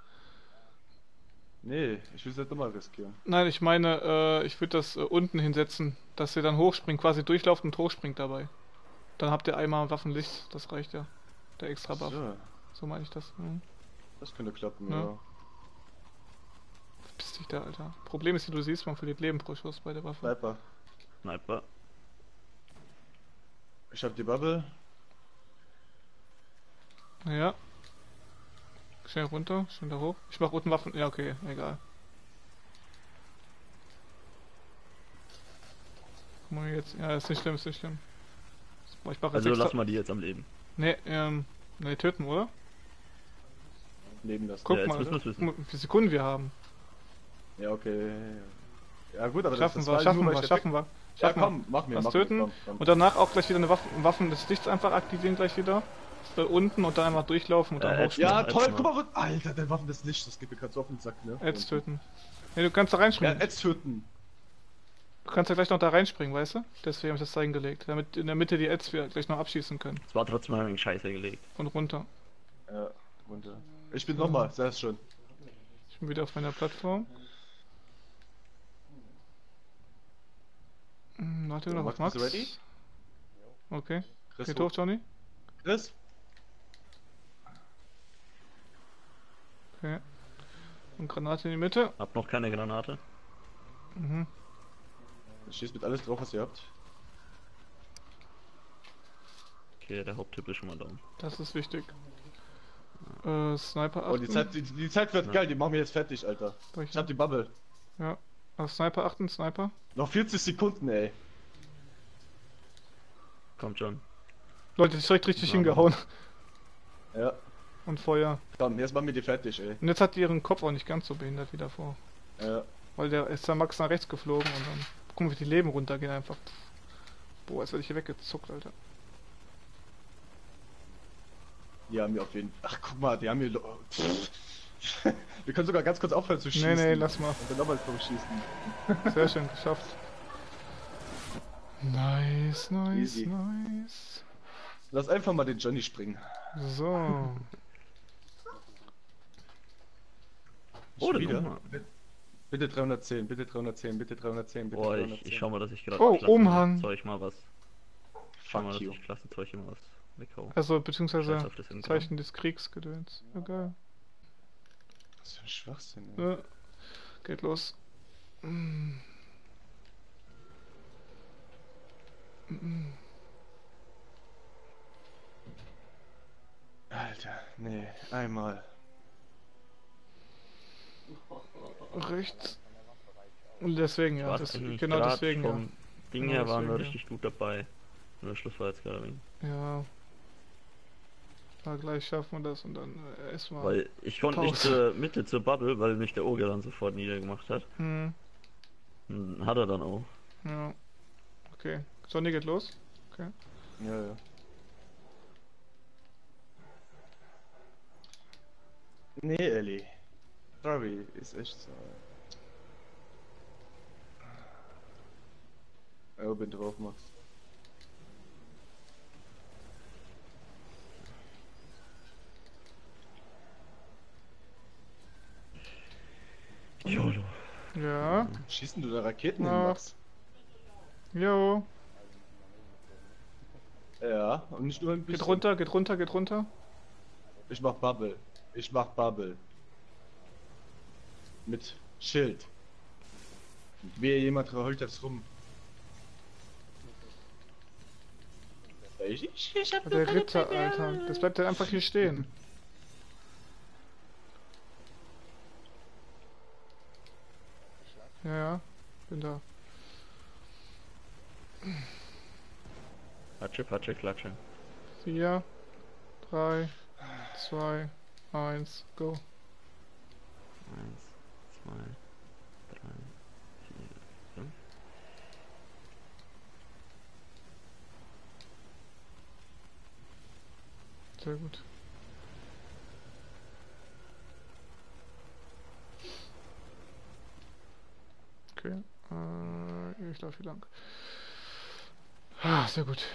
Nee, ich will es nicht nochmal riskieren. Nein, ich meine, äh, ich würde das äh, unten hinsetzen, dass ihr dann hochspringt, quasi durchlauft und hochspringt dabei. Dann habt ihr einmal Waffenlicht, das reicht ja. Der extra Buff. So, So meine ich das. Mhm. das könnte klappen, Ja. ja. Verpiss dich da, Alter. Problem ist, wie du siehst, man verliert Leben pro Schuss bei der Waffe. Sniper. Sniper. Ich hab die Bubble. Ja. Schnell runter, schnell da hoch. Ich mach unten Waffen. Ja, okay, egal. Guck mal jetzt. Ja, ist nicht schlimm, ist nicht schlimm. Ich mach jetzt Also extra... lass mal die jetzt am Leben. Ne, ähm. Ne, töten, oder? Leben lassen. Guck Ja, jetzt mal, müssen wir's wissen. guck mal, wie viele Sekunden wir haben. Ja, okay. Ja gut, aber Schaffen das, das wir, war schaffen nur, weil wir, ich schaffen wir. Ja Schaffen komm, mach mir, Was mach töten mir, komm, komm. Und danach auch gleich wieder eine Waffen, Waffen des Lichts einfach aktivieren gleich wieder. Da unten und dann einfach durchlaufen und dann Äh, hochspringen. Ja, Jetzt toll, mal. guck mal, wo- Alter, der Waffen des Lichts, das geht mir gerade so auf den Sack, ne? Ads töten. Ne, du kannst da Ja, reinspringen. Ads töten. Du kannst ja gleich noch da reinspringen, weißt du? Deswegen habe ich das da hingelegt. Damit in der Mitte die Ads wir gleich noch abschießen können. Es war trotzdem ein wenig scheiße gelegt. Und runter. Ja, runter. Ich bin nochmal, sei es schon. Ich bin wieder auf meiner Plattform. Hm, warte So, noch auf Max, Max. bist du ready? Okay. Chris, Geht hoch, Johnny. Chris? Okay. Und Granate in die Mitte. Hab noch keine Granate. Mhm. Schießt mit alles drauf, was ihr habt. Okay, der Haupttyp ist schon mal down. Das ist wichtig. Äh, Sniper Oh, die achten. Zeit, die, die Zeit wird Ja. geil, die machen wir jetzt fertig, Alter. Soll Ich hab die Bubble. Ja. Auf Sniper achten, Sniper. Noch vierzig Sekunden, ey. Kommt schon. Leute, ist direkt richtig Ja, hingehauen. Ja. Und Feuer. Komm, jetzt machen wir die fertig, ey. Und jetzt hat die ihren Kopf auch nicht ganz so behindert wie davor. Ja. Weil der ist der Max nach rechts geflogen und dann. Guck mal, wie die Leben runtergehen einfach. Boah, jetzt werde ich hier weggezuckt, Alter. Die haben wir auf jeden Fall. Ach, guck mal, die haben hier. Lo- Wir können sogar ganz kurz aufhören zu schießen. Nee, nee, lass mal. Und dann nochmal drauf schießen. Sehr schön, geschafft. Nice, nice, Easy. nice. Lass einfach mal den Johnny springen. So. Oh, Schon da wieder? guck mal. Bitte- Bitte dreihundertzehn, bitte dreihundertzehn, bitte dreihundertzehn, bitte Boah, ich, dreihundertzehn. ich schau mal, dass ich gerade Oh, Umhang. Zeug mal was. Schau mal, Fuck dass you. ich Klassenzeug immer was weghau. Also, beziehungsweise Scheiß auf das Ingram. Zeichen des Kriegsgedöns. Ja, geil. Was für ein Schwachsinn, ey. Ja. Geht los. Mm. Mm. Alter, nee, einmal. Rechts. Und deswegen, ja. War Das, eigentlich genau grad deswegen, ja. vom Ding Genau her waren wir deswegen, ja. richtig gut dabei. Nur der Schluss war jetzt gerade wegen. Ja. Na, gleich schaffen wir das und dann äh, erstmal. Weil ich konnte nicht Pause. zur Mitte zur Bubble, weil mich der Oger dann sofort niedergemacht hat. Hm. Und hat er dann auch. Ja. Okay. Sonny geht los. Okay. Ja, ja. Nee, Ellie. Sorry, ist echt so. Ja, wenn du drauf machst. YOLO. Ja. Schießen du da Raketen Ja. hin, Max? Jo. Ja, und nicht nur ein bisschen. Geht runter, geht runter, geht runter. Ich mach Bubble. Ich mach Bubble. Mit Schild. Und wehe, jemand heult jetzt rum. Ich, ich, ich hab Der Ritter, Alter. Das bleibt halt einfach hier stehen. Ja, ja. Bin da. Patsche, Patsche, Klatsche. Vier, drei, zwei, eins, go. Eins, zwei, drei, vier, fünf. Sehr gut. Okay. Äh, ich laufe hier lang. Ah, sehr gut.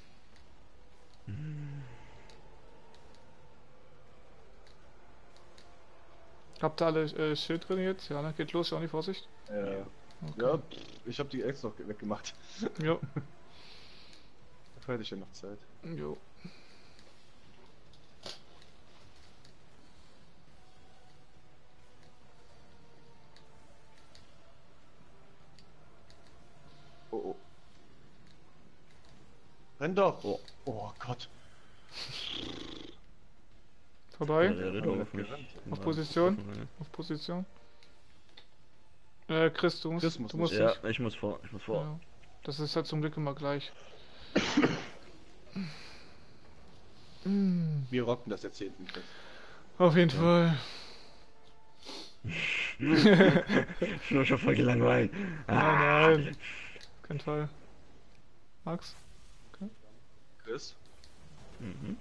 Habt ihr alle äh, Schild drin jetzt? Ja, ne? Geht los, Johnny, Vorsicht. Ja, Okay. ja pff, ich hab die Ex noch weggemacht. Jo. Da hätte ich ja noch Zeit. Jo. Oh, oh. Renn doch! Oh, oh Gott. Vorbei. Ja, der Ritter auf mich. Auf Position. Auf Position. Äh, Chris, du musst, Chris muss du musst Ja, nicht. ich muss vor, ich muss vor. Ja. Das ist halt zum Glück immer gleich. Mm, Wir rocken das jetzt hinten. Auf jeden Fall. Ich bin schon voll gelangweilt. Nein, nein. Kein Fall. Max? Chris? Mhm.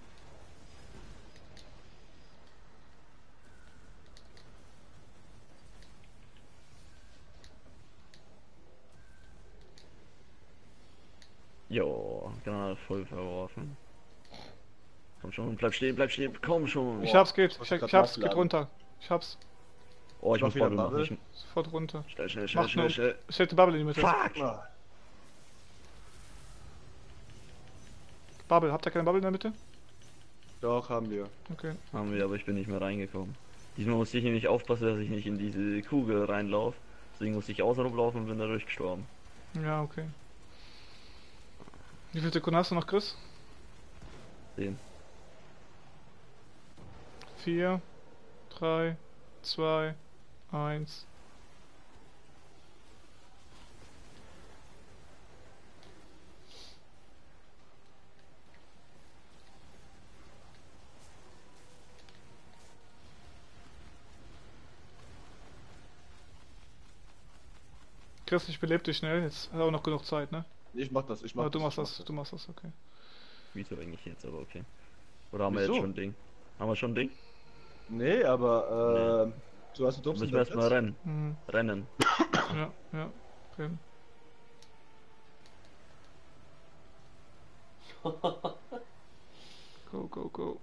Jo, Granate voll verworfen. Komm schon, bleib stehen, bleib stehen, komm schon. Ich hab's, geht. muss Ich, grad ich hab's, geht nachladen. runter. Ich hab's. Oh, ich Ich mach muss wieder Bubble machen. Bubble. Ich, Sofort runter. schnell, schnell, schnell, Mach schnell, nur. schnell. Stell die Bubble in die Mitte. Fuck! Ah, Bubble, habt ihr keine Bubble in der Mitte? doch, haben wir. Okay. Haben wir, aber ich bin nicht mehr reingekommen. Diesmal musste ich nämlich aufpassen, dass ich nicht in diese Kugel reinlaufe. Deswegen musste ich außen rumlaufen und bin dadurch gestorben. Ja, okay. Wie viele Sekunden hast du noch, Chris? Sehen. vier, drei, zwei, eins. Chris, ich belebe dich schnell. Jetzt hat auch noch genug Zeit, ne? Ich mach das, ich mach Aber das. du machst ich mach das, du machst das, okay. Wieso eigentlich jetzt, aber okay. Oder haben wir Wieso? jetzt schon ein Ding? Haben wir schon ein Ding? Nee, aber äh, du hast einen Dann Drops müssen wir erstmal rennen. Mhm. Rennen. Ja, ja. Okay. Go, go, go.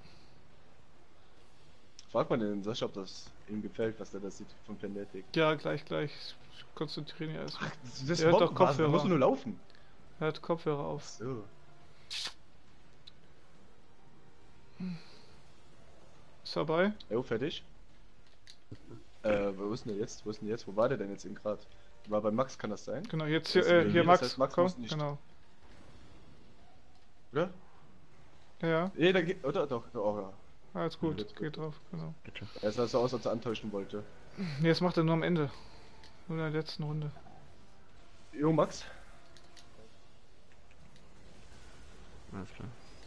Frag mal den Sascha, ob das ihm gefällt, was der da sieht von Planetic. Ja, gleich, gleich. Ich konzentriere mich erstmal. Das, das Er hört Bomben- doch was? Kopfhörer. Da musst du nur laufen. Er hat Kopfhörer auf. So. Ist dabei? Jo, fertig. Äh, wo ist denn der jetzt? Wo ist denn der jetzt? Wo war der denn jetzt eben gerade? War bei Max, kann das sein? Genau, jetzt hier, Das ist äh, hier, hier das Max, heißt, Max komm, muss nicht- genau. Oder? Ja, ja, Nee, da geht. Oder doch, oh, ja. alles gut, Gut, gut. geht drauf, genau. Bitte. Er sah so aus, als er antäuschen wollte. Ne, das macht er nur am Ende. Nur in der letzten Runde. Jo, Max. Alles klar.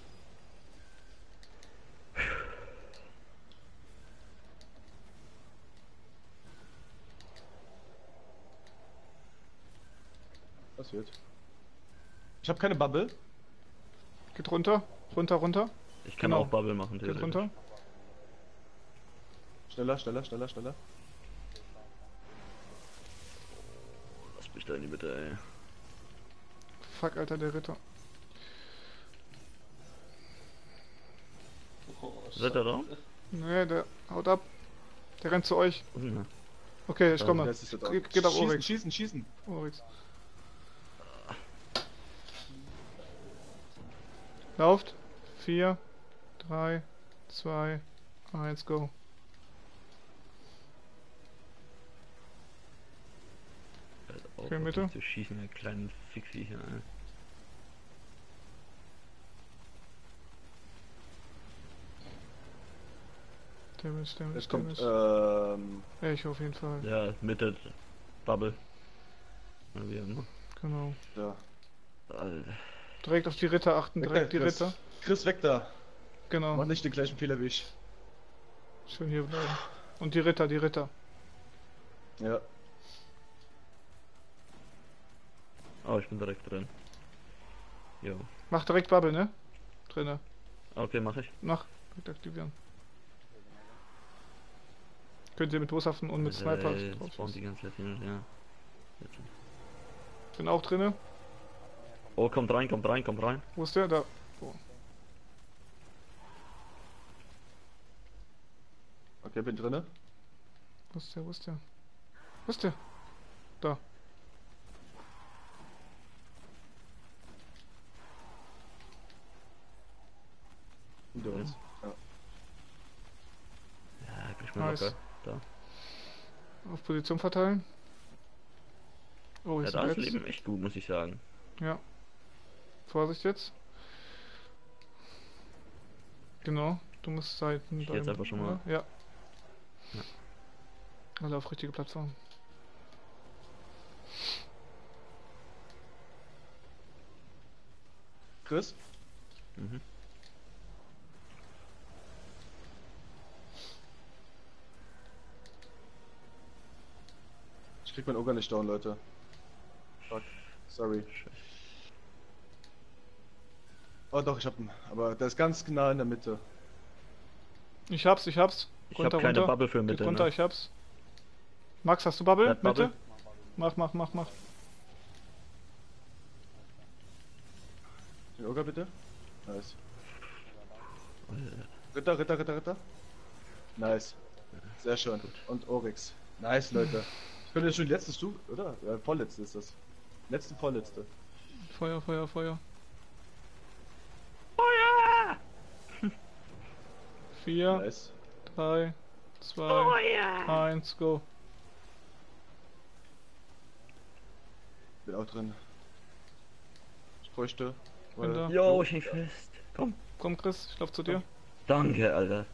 Was wird? Ich habe keine Bubble. Geht runter, runter, runter. Ich kann Genau. auch Bubble machen, Geht theoretisch. runter. Schneller, schneller, schneller, schneller. Lass mich da in die Mitte, ey. Fuck, Alter, der Ritter. Oh, Seid ihr da? Ne, der haut ab. Der rennt zu euch. Mhm. Okay, ich Ja, komme. jetzt ist er da. Ge geht auf schießen, Oryx. schießen, schießen. Oryx. Lauft. vier, drei, zwei, eins, go. Hört auf, Okay, auf Mitte. mich zu schießen, ihr kleinen Fickviecher, ey. Damage, Damage, Jetzt kommt, Damage. ähm. Ja, ich auf jeden Fall. Ja, Mitte, Bubble. Oder wie immer. Genau. Ja. Alter. Direkt auf die Ritter achten, Weg direkt da, die Chris. Ritter. Chris, weg da. Genau. Mach nicht den gleichen Fehler wie ich. Schön hier bleiben. Und die Ritter, die Ritter. Ja. Oh, ich bin direkt drin. Jo. Mach direkt Bubble, ne? Drinne. Okay, mach ich. Mach. Direkt aktivieren. Könnt ihr mit boshaften und mit Äh, Sniper es drauf. spawnt die ganze Zeit hin und her. Jetzt. Bin auch drinne. Oh, kommt rein, kommt rein, kommt rein. Wo ist der? Da. Oh. Okay, bin drinne. Wo ist der? Wo ist der? Wo ist der? Da. Hinter uns. Ja. Ja, krieg mal Nice. locker. Da. Auf Position verteilen. Oh, Ja, ist da ein ist Netz. Leben echt gut, muss ich sagen. Ja. Vorsicht jetzt. Genau. Du musst Seiten. Ich geh jetzt einfach schon mal. Ja. Ja. Alle auf richtige Plattform. Chris? Mhm. Ich krieg meinen Ogre nicht down, Leute. Fuck. Sorry. Oh doch, ich hab ihn. Aber der ist ganz genau in der Mitte. Ich hab's, ich hab's. Ich hab keine runter. Bubble für Geht Mitte, runter, ne? ich hab's. Max, hast du Bubble? Er hat Bubble. Mitte? Mach, mach, mach, mach. Den Ogre bitte. Nice. Äh, Ritter, Ritter, Ritter, Ritter. Nice. Sehr schön. Und Oryx. Nice, Leute. Ich bin jetzt schon die letzte Stufe, oder? Ja, vorletzte ist das. Letzte, vorletzte. Feuer, Feuer, Feuer. Feuer! Vier, Nice. drei, zwei, eins, go. Bin auch drin. Ich bräuchte. Bin da. Jo, ich häng fest. Komm. Komm, Chris, ich lauf zu dir. Danke, Alter.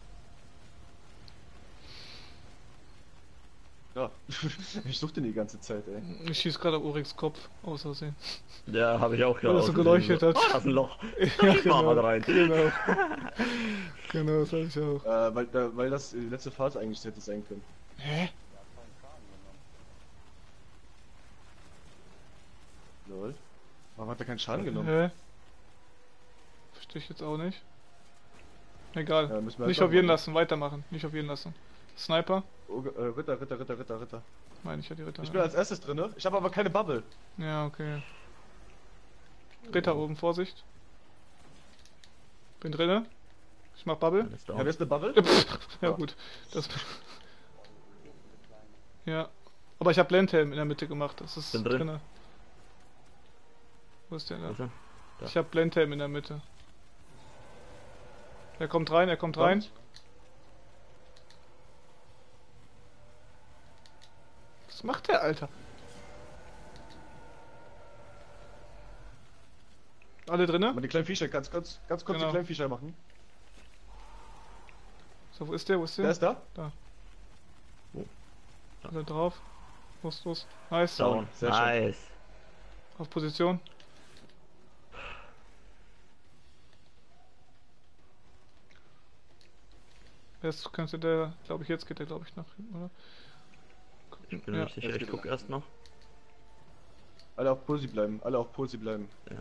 Ja. Ich such den die ganze Zeit, ey. Ich schieß gerade auf Ulrichs Kopf, aus Versehen. Ja, habe ich auch gerade. Weil es so geleuchtet hat. Oh, das ist ein Loch. Ja, Ich fahr mal rein. Genau. Genau, das hab ich auch. Äh, weil, da, weil das die letzte Phase eigentlich hätte sein können. Hä? Lol. Warum hat er keinen Schaden genommen? Hä? Verstehe ich jetzt auch nicht. Egal. Ja, müssen wir Nicht halt auf jeden machen. lassen, weitermachen. Nicht auf jeden lassen. Sniper? Oh, äh, Ritter, Ritter, Ritter, Ritter, Ritter. Meine ich ja die Ritter. Ich bin als erstes drin, ne? Ich habe aber keine Bubble. Ja, okay. Ritter oben, Vorsicht. Bin drinne. Ich mach Bubble. Alles Ja, down. wer ist eine Bubble? Ja gut. Das. Ja. Aber ich habe Blendhelm in der Mitte gemacht. Das ist Bin drin. drinne. Wo ist der Wo da? ist er? Da. Ich habe Blendhelm in der Mitte. Er kommt rein, er kommt rein. Was macht der, Alter? Alle drinne? Mal die kleinen Viecher, ganz kurz, ganz kurz Genau. die kleinen Viecher machen. So, wo ist der? Wo ist der? Der ist da? Alle drauf. Los, los. Nice. Down. Sehr schön. Nice. Auf Position. Jetzt könnte der, glaube ich, jetzt geht der, glaube ich, nach hinten, oder? Ich bin Ja. mir nicht sicher, ich guck erst noch. Alle auf Posi bleiben, alle auf Posi bleiben. Ja.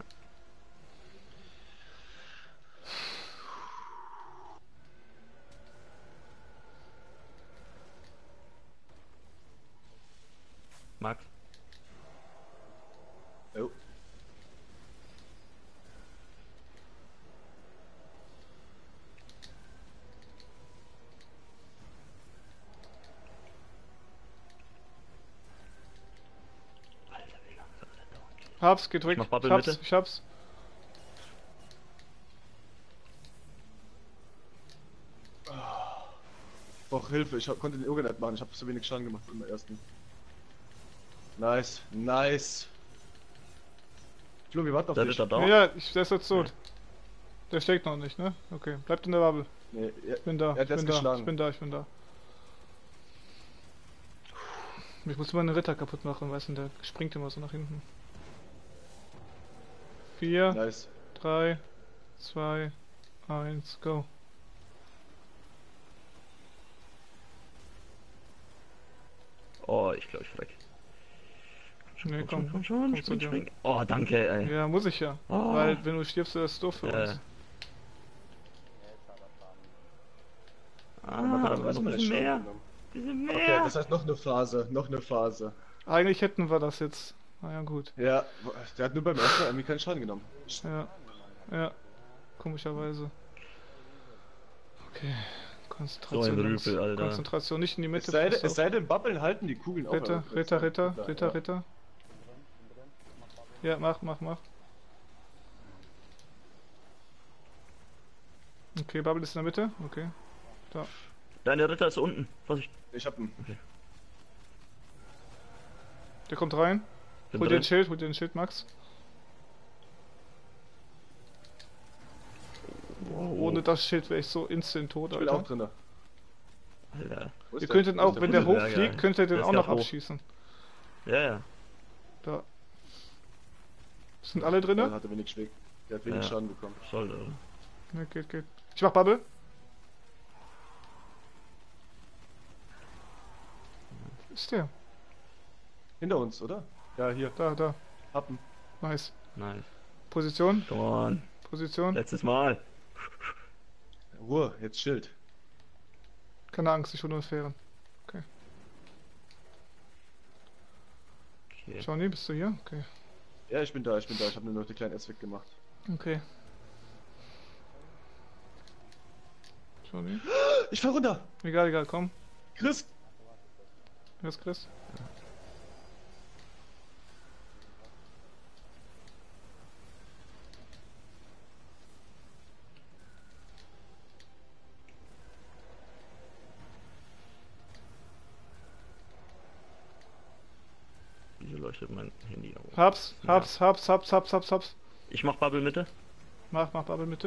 Max? Jo. Alter, wie lange soll das dauern? Hab's, geht weg. mach Bubble Ich hab's, Mitte. ich hab's. Brauch Hilfe, ich hab, konnte den Irrgard machen, ich habe so wenig Schaden gemacht im ersten. Nice, nice. Flo, wir warten auf Der dich. Ritter down. Ja, ich, der ist jetzt tot. Der steckt noch nicht, ne? Okay, bleibt in der Bubble. Nee, ja, Ich bin da, Er hat ich jetzt bin da, geschlagen. ich bin da, ich bin da. Ich muss meinen Ritter kaputt machen, weißt du, der springt immer so nach hinten. Vier, nice. drei, zwei, eins, go. Oh, ich glaube, ich freck. Nee, komm, komm schon, komm zu spring, dir. spring. Oh, danke, ey. Ja, muss ich ja. Oh. Weil, wenn du stirbst, ist das doof für Ja. uns. Ah, Aber aber noch ein bisschen mehr. Bisschen mehr. Okay, das heißt noch eine Phase, noch eine Phase. Eigentlich hätten wir das jetzt. Naja, gut. Ja, der hat nur beim ersten Mal irgendwie keinen Schaden genommen. Ja. Ja. Komischerweise. Okay. Konzentration. So ein Jungs. Rüpel, Alter. Konzentration, nicht in die Es Mitte. sei, denn, Fuß es auf. sei denn, Babbeln halten die Kugeln auf. Ritter, Ritter, Ritter, Ritter, ja. Ritter. Ja, mach, mach, mach. Okay, Bubble ist in der Mitte. Okay. Da. Deine Ritter ist unten. Vorsicht. Ich hab ihn. Der kommt rein. Bin Hol dir drin. den Schild, hol dir den Schild, Max. Wow. Ohne das Schild wäre ich so instant tot, Ich bin auch Alter. drinne. Alter. Wo ist Ihr der? könnt ihn Wo auch, ist wenn Wo der ist Ja, hochfliegt, geil. könnt ihr den Der auch ist noch grad hoch. abschießen. Ja, ja. Da. Sind alle Der drinne? hatte wenig Schläge. Der hat wenig Ja. Schaden bekommen. Soll, oder? Ja, geht, geht. Ich mach Bubble. Ist der? Hinter uns, oder? Ja, hier. Da, da. Happen. Nice. Nice. Position, Come on. Position. Letztes Mal. Ruhe, jetzt Schild. Keine Angst, ich hole nur Sphären. Okay. Okay. Johnny, bist du hier? Okay. Ja, ich bin da, ich bin da. Ich habe nur noch die kleinen S weggemacht. Okay. Johnny? Ich fall runter! Egal, egal, komm. Chris! Wer ist Chris? leuchtet mein Handy auf. Hab's, hab's, Ja. hab's, hab's, hab's, hab's, hab's. Ich mach Bubble Mitte. Mach, mach Bubble Mitte.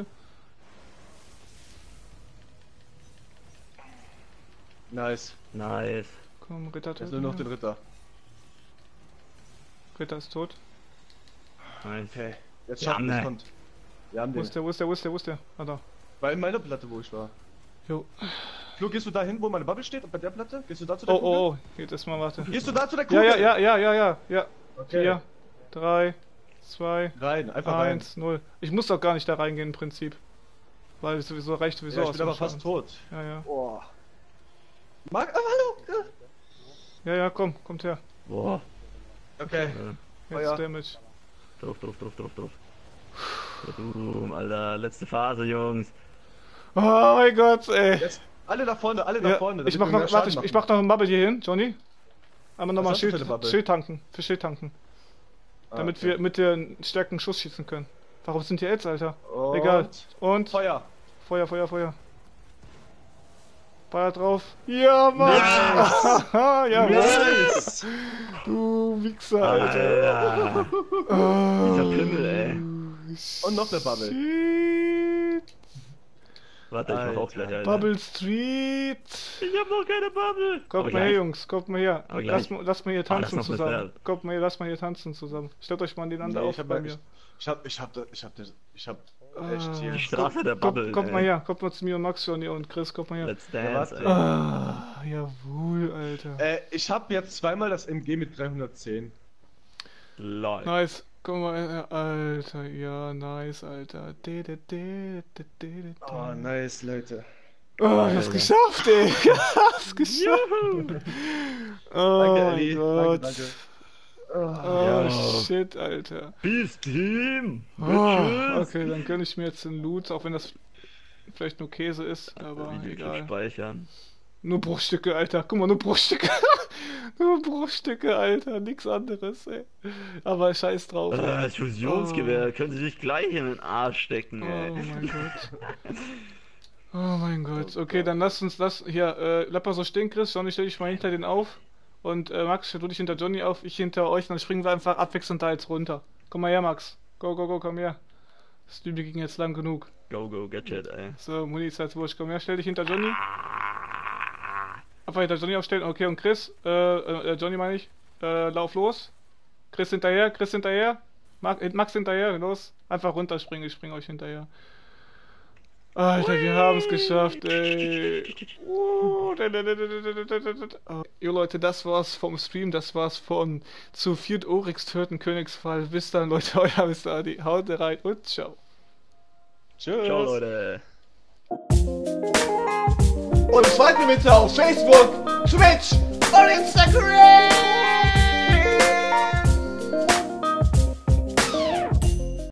Nice. Nice. Komm, Ritter. Jetzt nur noch den Ritter. Ritter ist tot. Nice. Okay. Jetzt Ja, schaffen wir ne. es, kommt. Wir haben Wo den. ist der, wo ist der, wo ist der, wo ist der? Ah, da. Bei meiner Platte, wo ich war. Jo. Flo, gehst du da hin, wo meine Bubble steht? Bei der Platte? Gehst du da zu der Oh, Kugel? oh, oh. Geht erstmal, warte. Gehst du da zu der Ja, Kugel? ja, ja, ja, ja, ja, ja. Okay. Vier, drei, zwei, Rein, einfach rein. eins, null. Ich muss doch gar nicht da reingehen im Prinzip. Weil es sowieso reicht sowieso Ja, ich aus. bin aber dem fast Schaden. tot. Ja, ja. Boah. Marc, ah, hallo! Ja, ja, komm, kommt her. Boah. Okay. Äh, Jetzt Feuer. Damage. drauf, drauf, drauf, drauf, drauf. Boom, Alter, letzte Phase, Jungs. Oh mein Gott, ey. Jetzt alle da vorne, alle da Ja, vorne. ich damit mach wir noch, mehr warte, Schaden ich, ich machen. mach noch einen Bubble hier hin, Johnny. Einmal nochmal hast du für Schild, eine Bubble? Schild tanken, für Schild tanken. Ah, Damit okay. wir mit der stärkeren Schuss schießen können. Warum sind die jetzt, Alter? Und Egal. Und Feuer. Feuer, Feuer, Feuer. Feuer drauf. Ja, Mann! Nice. Jawohl! Nice! Du Wichser, Alter. Alter. Oh, Dieser Pimmel, ey. Und noch eine Bubble. Shit. Warte, ich mach auch gleich, Alter. Bubble Street. Ich hab noch keine Bubble. Kommt Aber mal her, gleich. Jungs, kommt mal her. Aber Lass, gleich. mal- lass mal hier Ah, das tanzen noch was zusammen. wert. Kommt mal hier, lass mal hier tanzen zusammen. Stellt euch mal nebeneinander Nee, auf ich hab, bei ja- mir. ich, ich hab, ich hab, da- ich hab, das- ich hab Ah. echt hier. Die Straße der Bubble. Kommt, kommt ey. mal her, kommt mal zu mir und Max, Johnny und Chris, kommt mal her. Let's Ja, dance, warte. ey. Ah, jawohl, Alter. Äh, ich hab jetzt zweimal das M G mit dreihundertzehn. Lol. Nice. Guck mal, äh, Alter, ja, nice, Alter. De, de, de, de, de, de. Oh, nice, Leute. Oh, ich hab's Alter. geschafft, ey. Ich hab's geschafft. Oh Danke, mein Ellie. Gott. Danke, danke. Oh, Ja. shit, Alter. Peace Team. Oh, Bitches. okay, dann gönn ich mir jetzt den Loot, auch wenn das vielleicht nur Käse ist, aber Videoclip egal. speichern. Nur Bruchstücke, Alter. Guck mal, nur Bruchstücke. Nur Bruchstücke, Alter. Nix anderes, ey. Aber scheiß drauf. Äh, ey. das Fusionsgewehr, können Sie sich gleich in den Arsch stecken, Oh ey. mein Gott. Oh mein Gott. Okay, dann lass uns das hier, äh, bleib mal so stehen, Chris. Johnny, stell dich mal hinter den auf. Und äh, Max, stell du dich hinter Johnny auf, ich hinter euch. Dann springen wir einfach abwechselnd da jetzt runter. Komm mal her, Max. Go, go, go, komm her. Das Lübe ging jetzt lang genug. Go, go, Gadget, ey. So, Muni ist als Wurscht. Komm her, stell dich hinter Johnny. Einfach hinter Johnny aufstellen. Okay, und Chris, äh, äh, Johnny meine ich, äh, lauf los. Chris hinterher, Chris hinterher. Max, Max hinterher, los. Einfach runterspringen, ich spring euch hinterher. Alter, wir haben es geschafft, ey. Uh, da, da, da, da, da, da, da, da. Oh. Jo Leute, das war's vom Stream, das war's von zu viert Oryx töten Königsfall. Bis dann, Leute, euer Mister Adi. Haut rein und ciao. Tschüss. Ciao, Leute. Und folgt mir bitte auf Facebook, Twitch